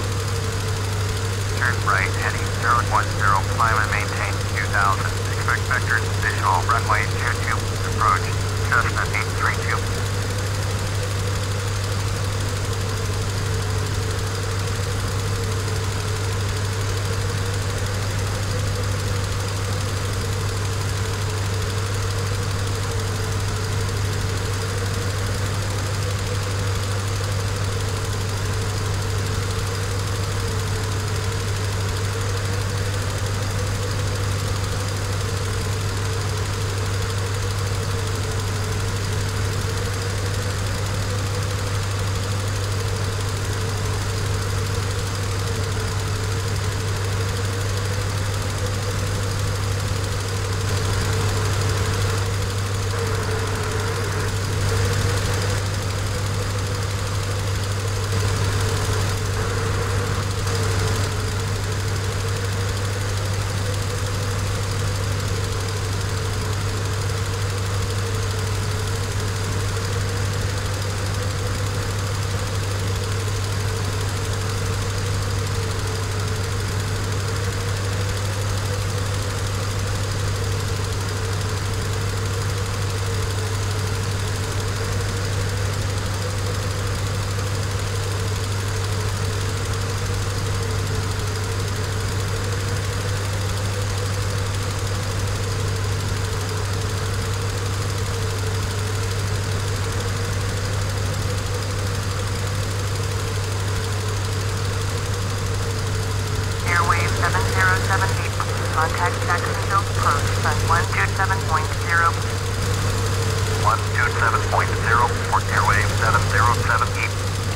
Turn right heading zero one zero, climb and maintain two thousand, expect vector visual, runway two two, approach, Cessna eight three two. sun one two seven point zero. one two seven point zero for airwave seven zero seven E.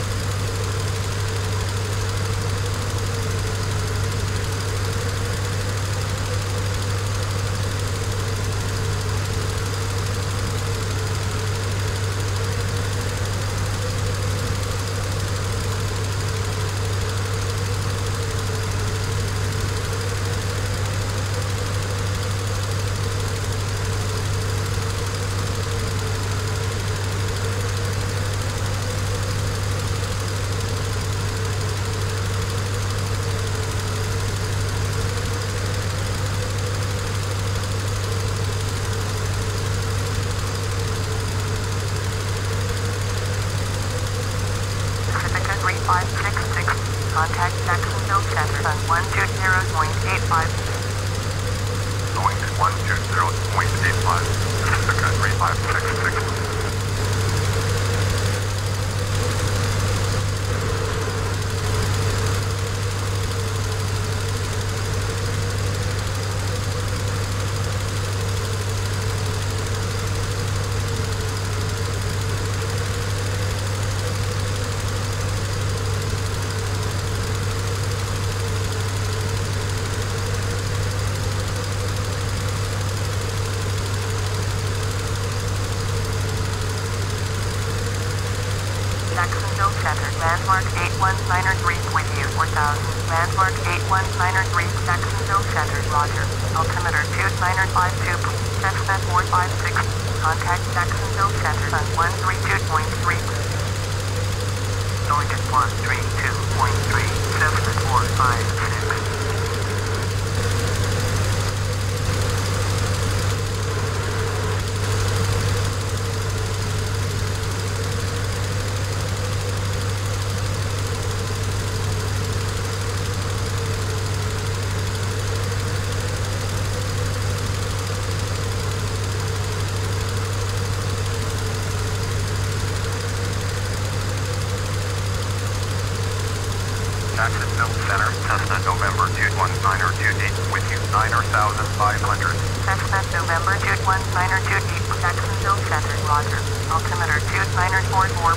five six six. Contact Jacksonville Center on one two zero point eight five. Going to one two zero point eight five. Pacifica three five six six. Jacksonville Center, landmark eight one nine three with you, four thousand. Landmark eight one nine three, Jacksonville Center, roger. Altimeter two nine five two, Cessna four five six. Contact Jacksonville Center on one three two point three. Going to one three two point three, Cessna four five six. Jacksonville Center, Cessna November two one nine two eight with you, nine thousand five hundred. Cessna November two one nine two eight, Jacksonville Center, roger. Altimeter two nine four four.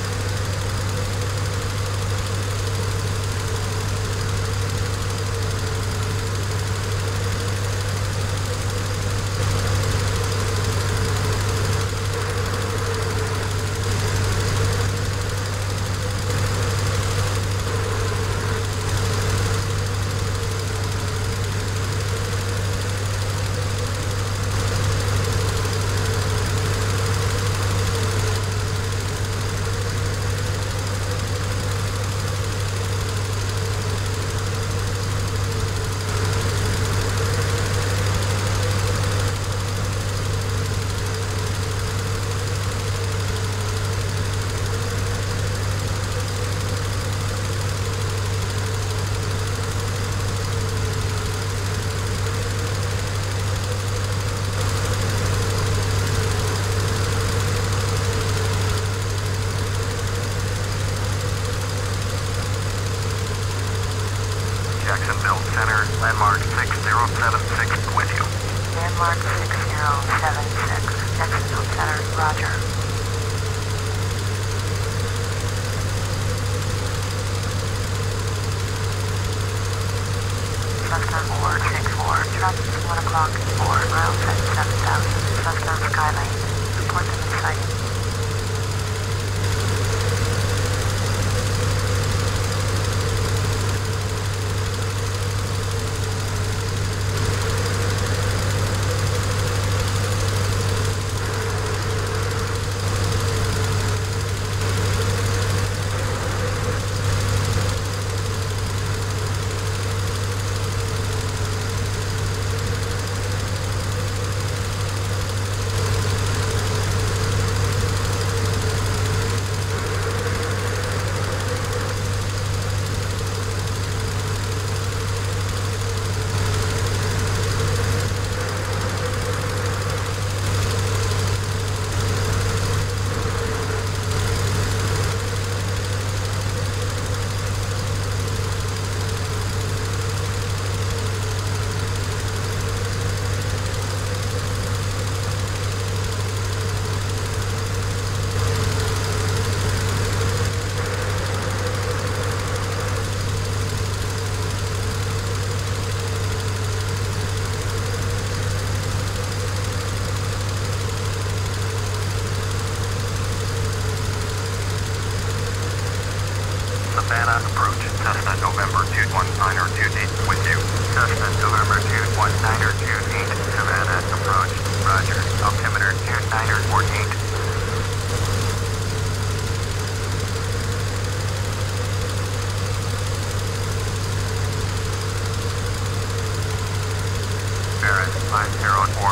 Jacksonville Center, landmark six zero seven six with you. Landmark six zero seven six, Jacksonville Center, roger. Cessna four six four, traffic is one o'clock, four miles at seven thousand, Cessna Skylane. Report them in sight.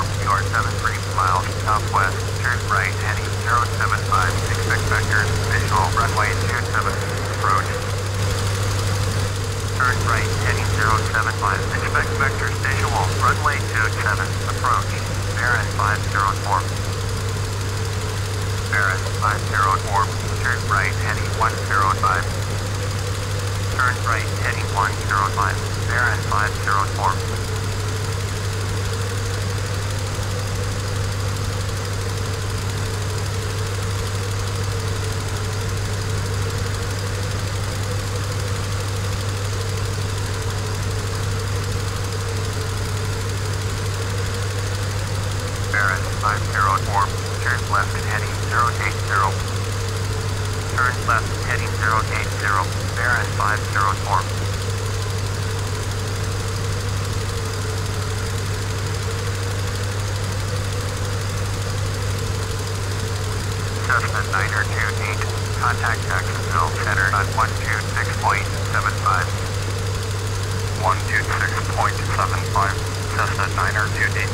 You are seven three miles southwest, turn right heading zero seven five, expect vectors, visual, runway two seven, approach. Turn right heading zero seven five, expect vectors, visual, runway two seven, approach. Baron five zero four. Baron five zero four, turn right heading one zero five. Turn right heading one zero five, Baron five zero four. Baron five zero four, turn left heading zero eight zero. Turn left heading zero eight zero, Baron five zero four. Cessna niner two eight, contact Jacksonville Center on one two six point seven five. one two six point seven five, Cessna niner two eight.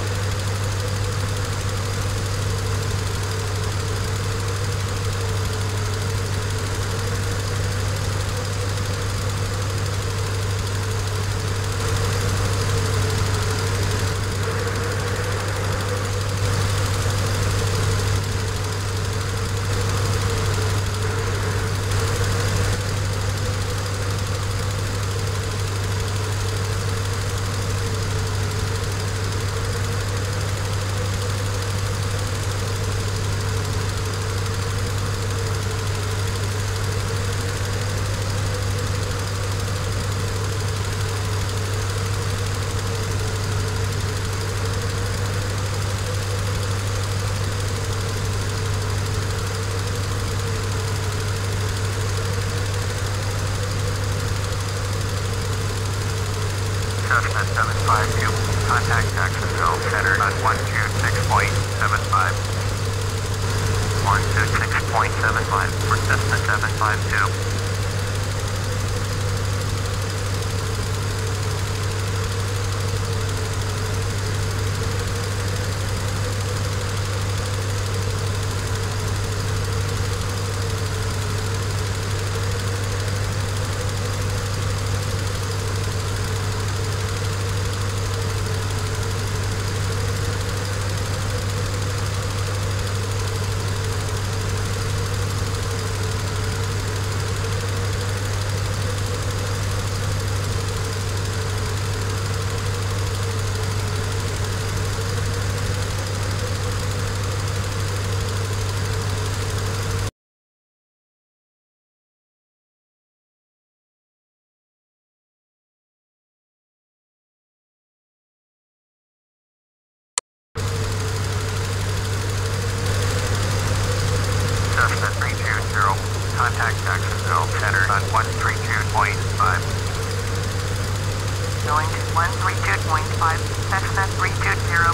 Cessna seven five two, contact Jacksonville Center on one two six point seven five. one two six point seven five for Cessna seven five two. Cessna three two zero, contact Jacksonville Center on one three two point five. Going to one three two point five, Cessna three two zero.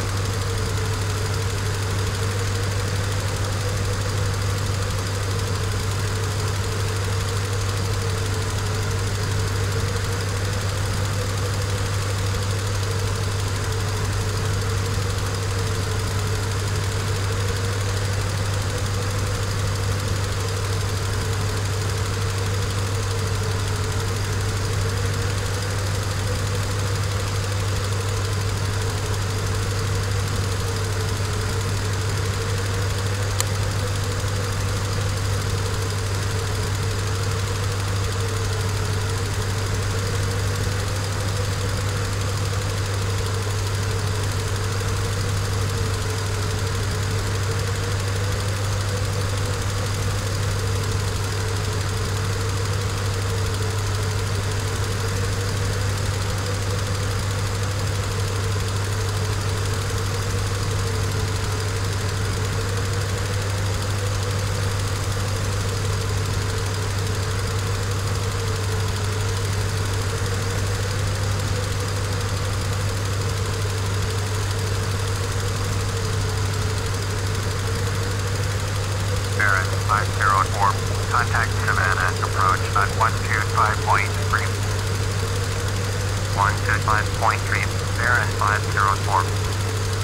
five zero four, contact Savannah, approach on one two five point three. one two five point three, Baron five zero four.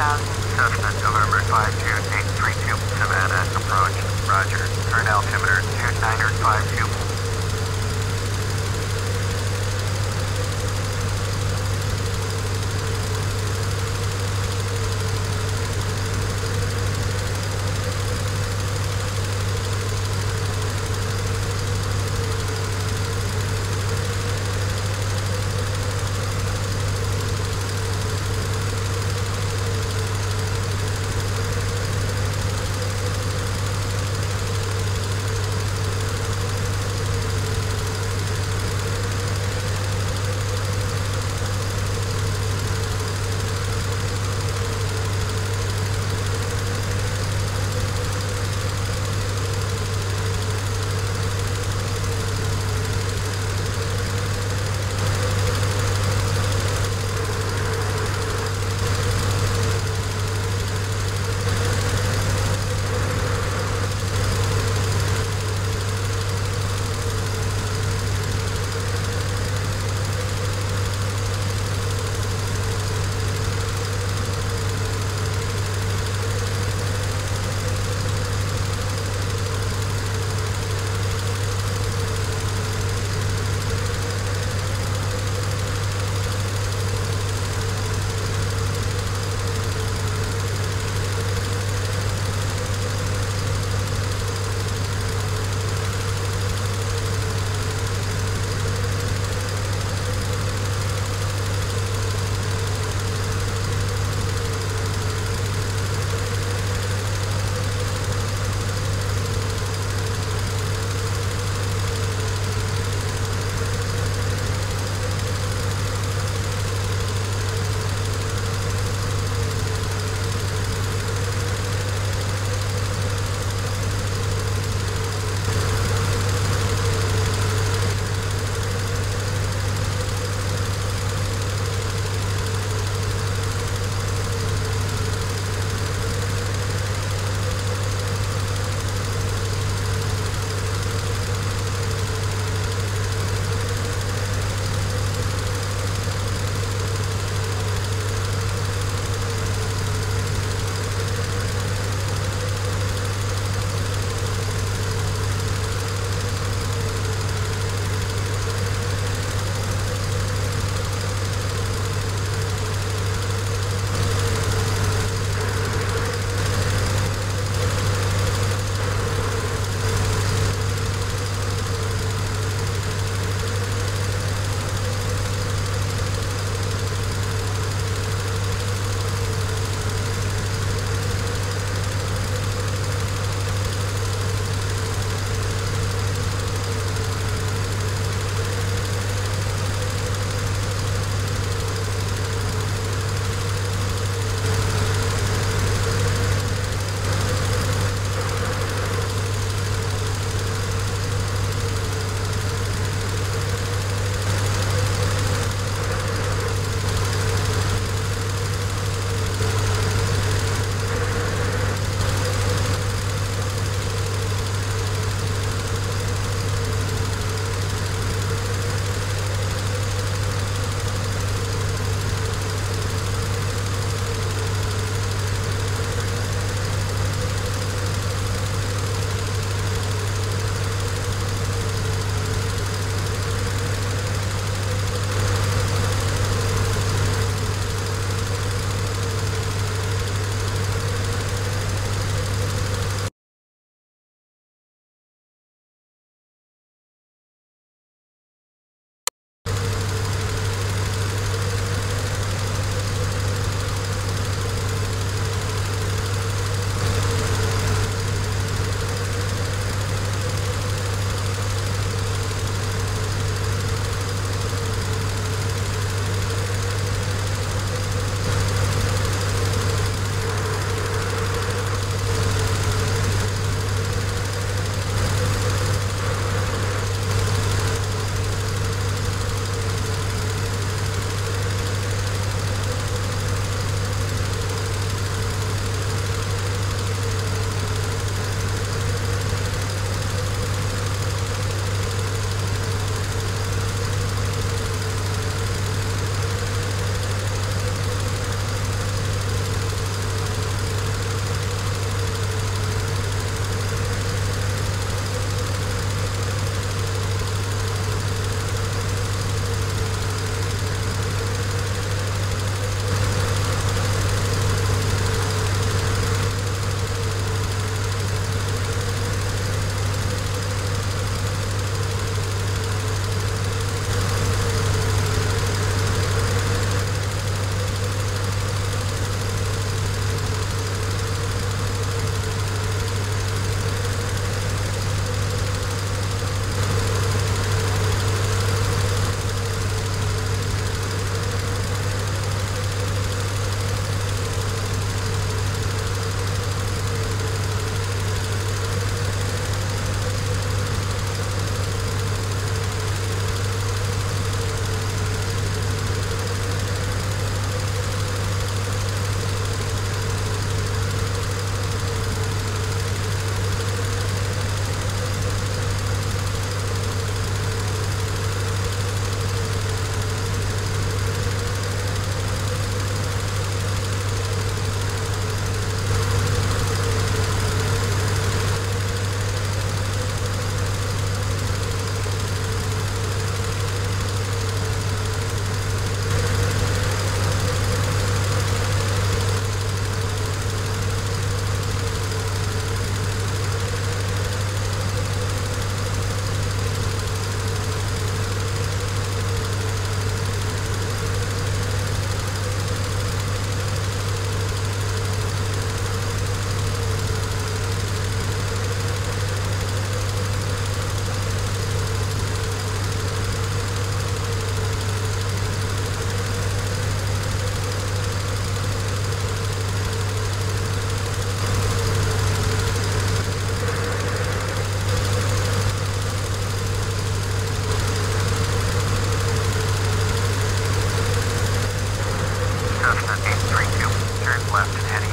thousand. Cessna, November five two eight three two, Savannah, approach. Roger. Current altimeter two niner five two.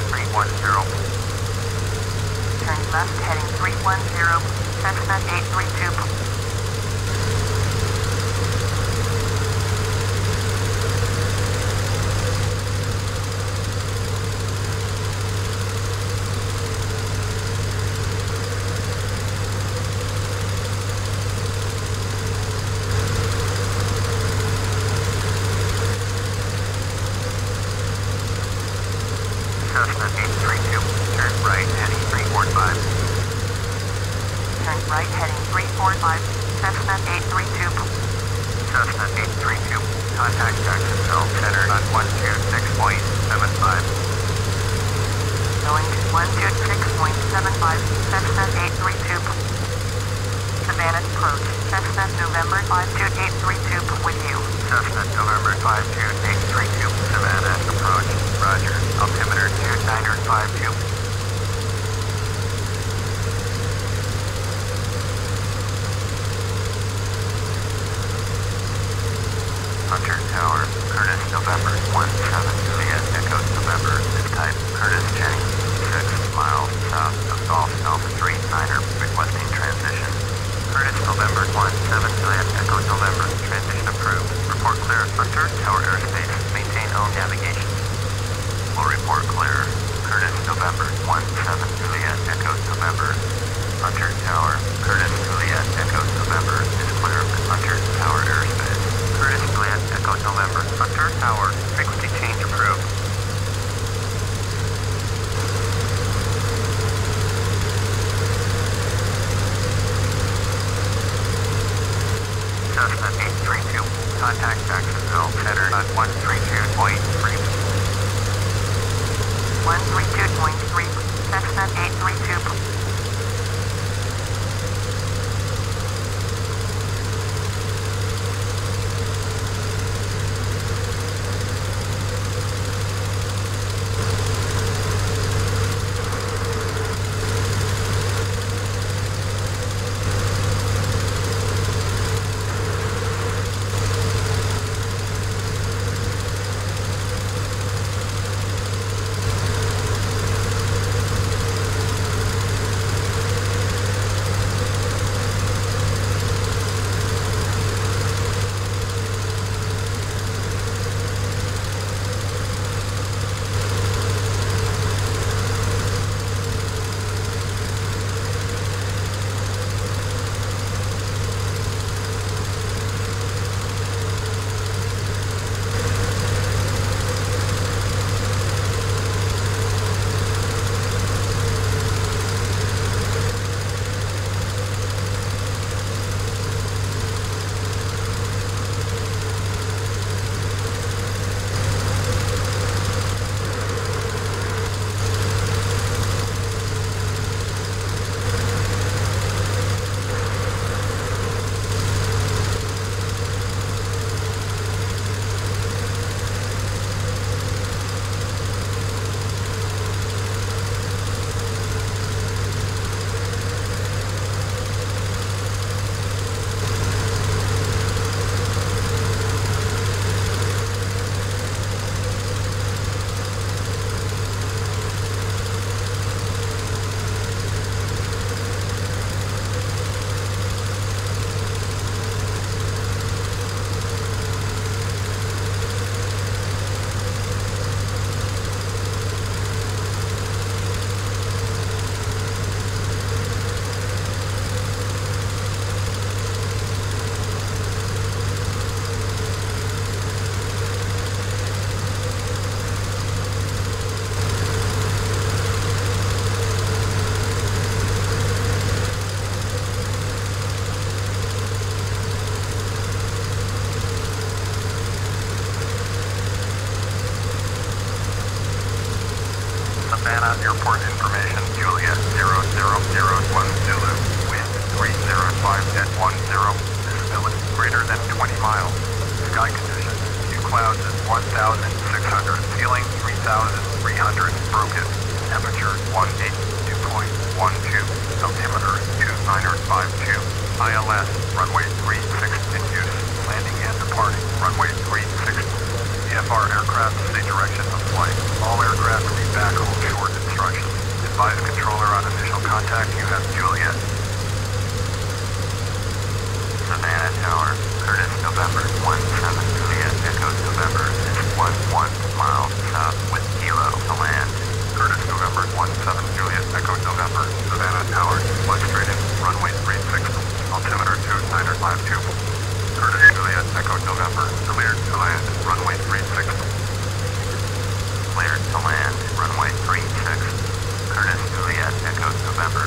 three one zero. Turn left heading three one zero, Cessna eight three two. Cessna eight three two. Turn right heading three four five. Turn right heading three four five, Cessna eight three two. Cessna eight three two. Contact Jacksonville Center on one two six point seven five. Going to one two six point seven five, Cessna eight three two. Savannah approach, Cessna November five two eight three two with you. Cessna November five two eight three two. Savannah approach. Roger. Altimeter two niner five two. Hunter Tower, Curtis November one seven Juliet Echo November, this type Curtis Jennings, six miles south of Golf Alpha three niner, requesting transition. Curtis November one seven Juliet Echo November, transition approved. Report clear. Hunter Tower airspace, maintain own navigation. Will report clear. Curtis November one seven Juliet Echo November. Hunter Tower, Curtis Juliet Echo November is clear for Hunter Tower airspace. Curtis Juliet Echo November, Hunter Tower, frequency change approved. Cessna eight three two, contact Jacksonville Center on one three two point three. one three two point three, Cessna eight three two. Savannah Airport information, Juliet zero zero zero one Zulu, wind three zero five at one zero, visibility greater than twenty miles, sky conditions, few clouds at one thousand six hundred, ceiling three thousand three hundred, broken, temperature one eighty-two point one two, altimeter two niner five two, I L S, runway three six in use, landing and departing, runway three six. V F R aircraft, state direction of flight. All aircraft read back hold short. one seven Juliet Echo November, Savannah Tower, flight straight in, runway three six, altimeter two niner five two. Curtis Juliet Echo November, cleared to land, runway three six. Cleared to land, runway three six. Curtis Juliet Echo November.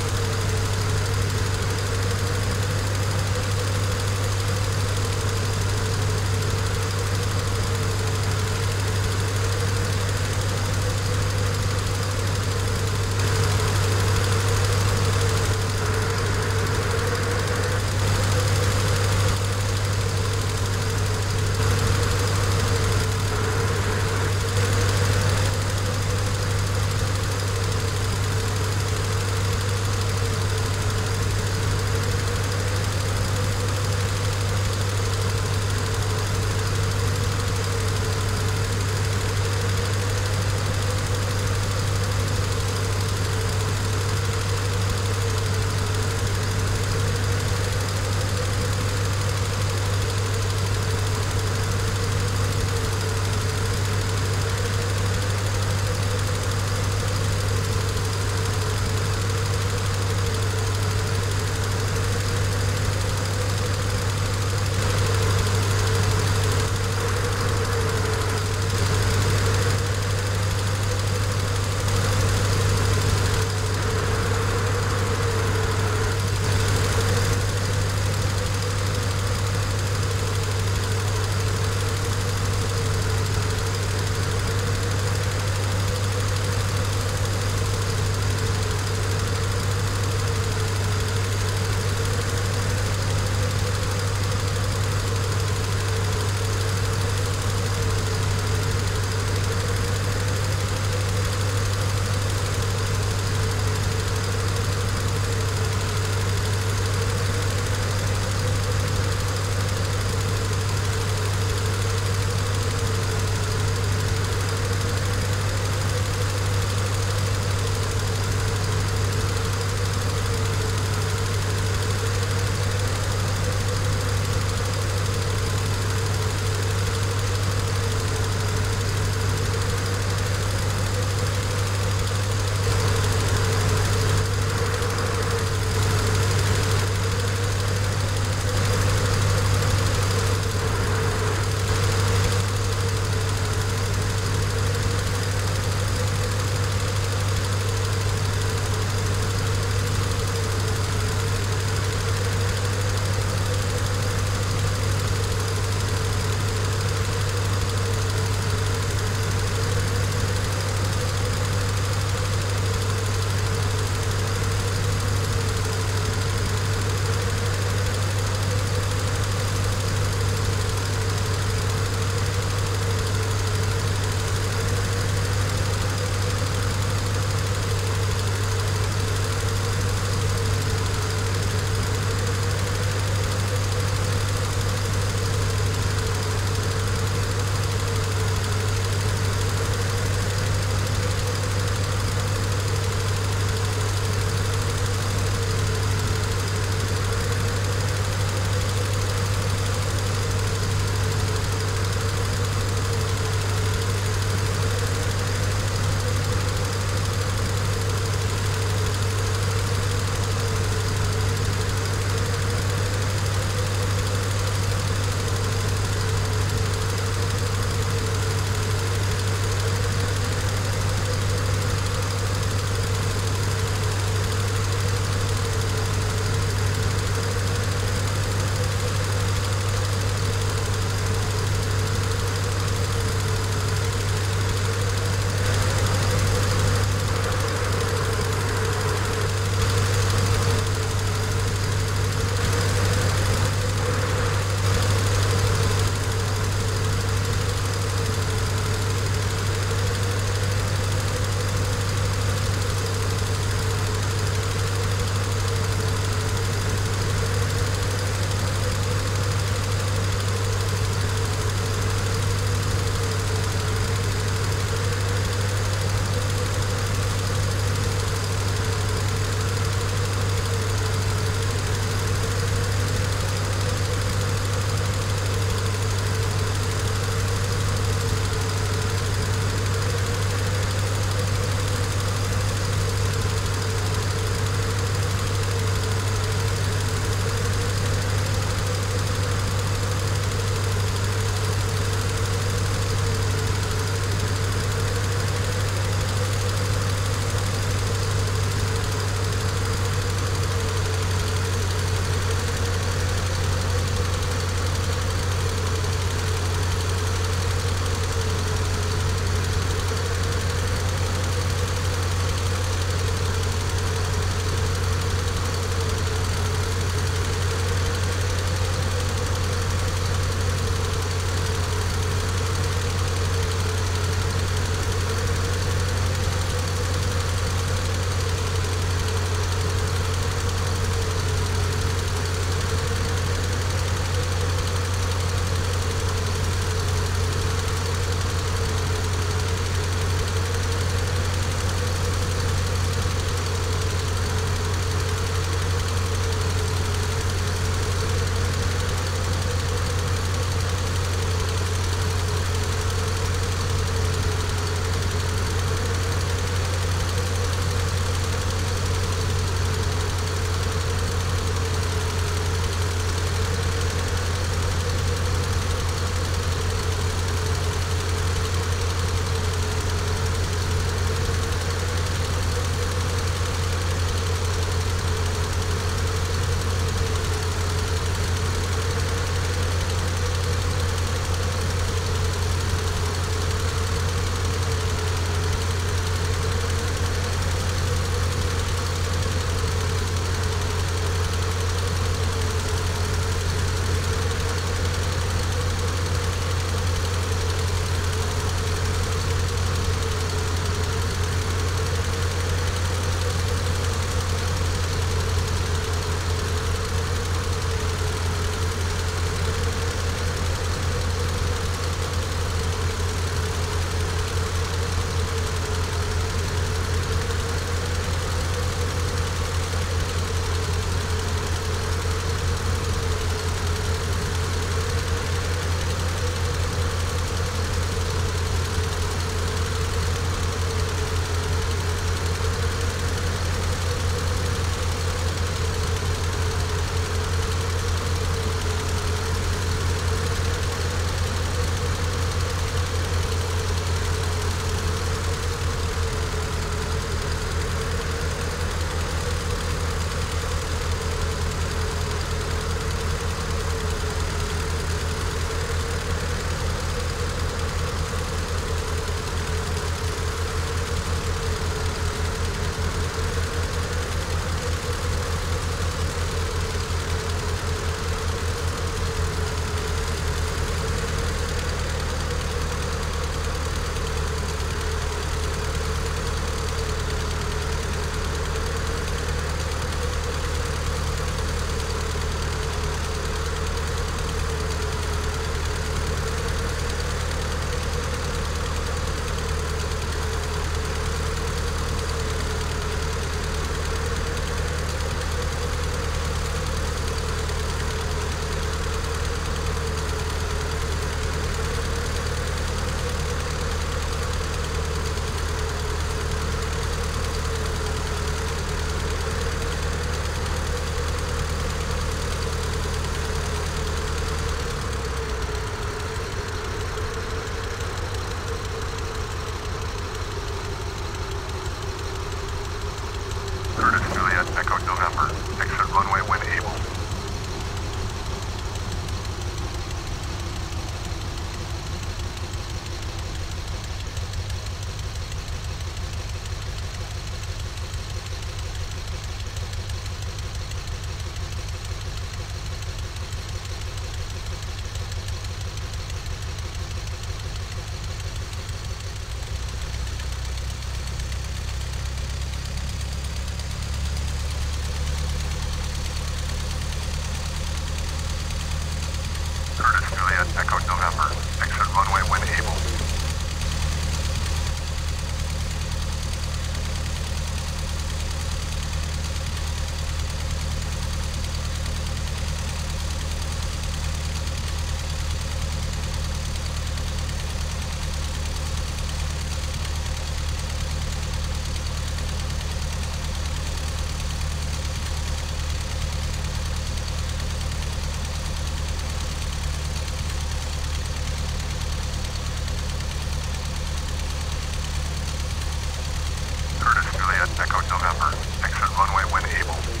departure runway when able.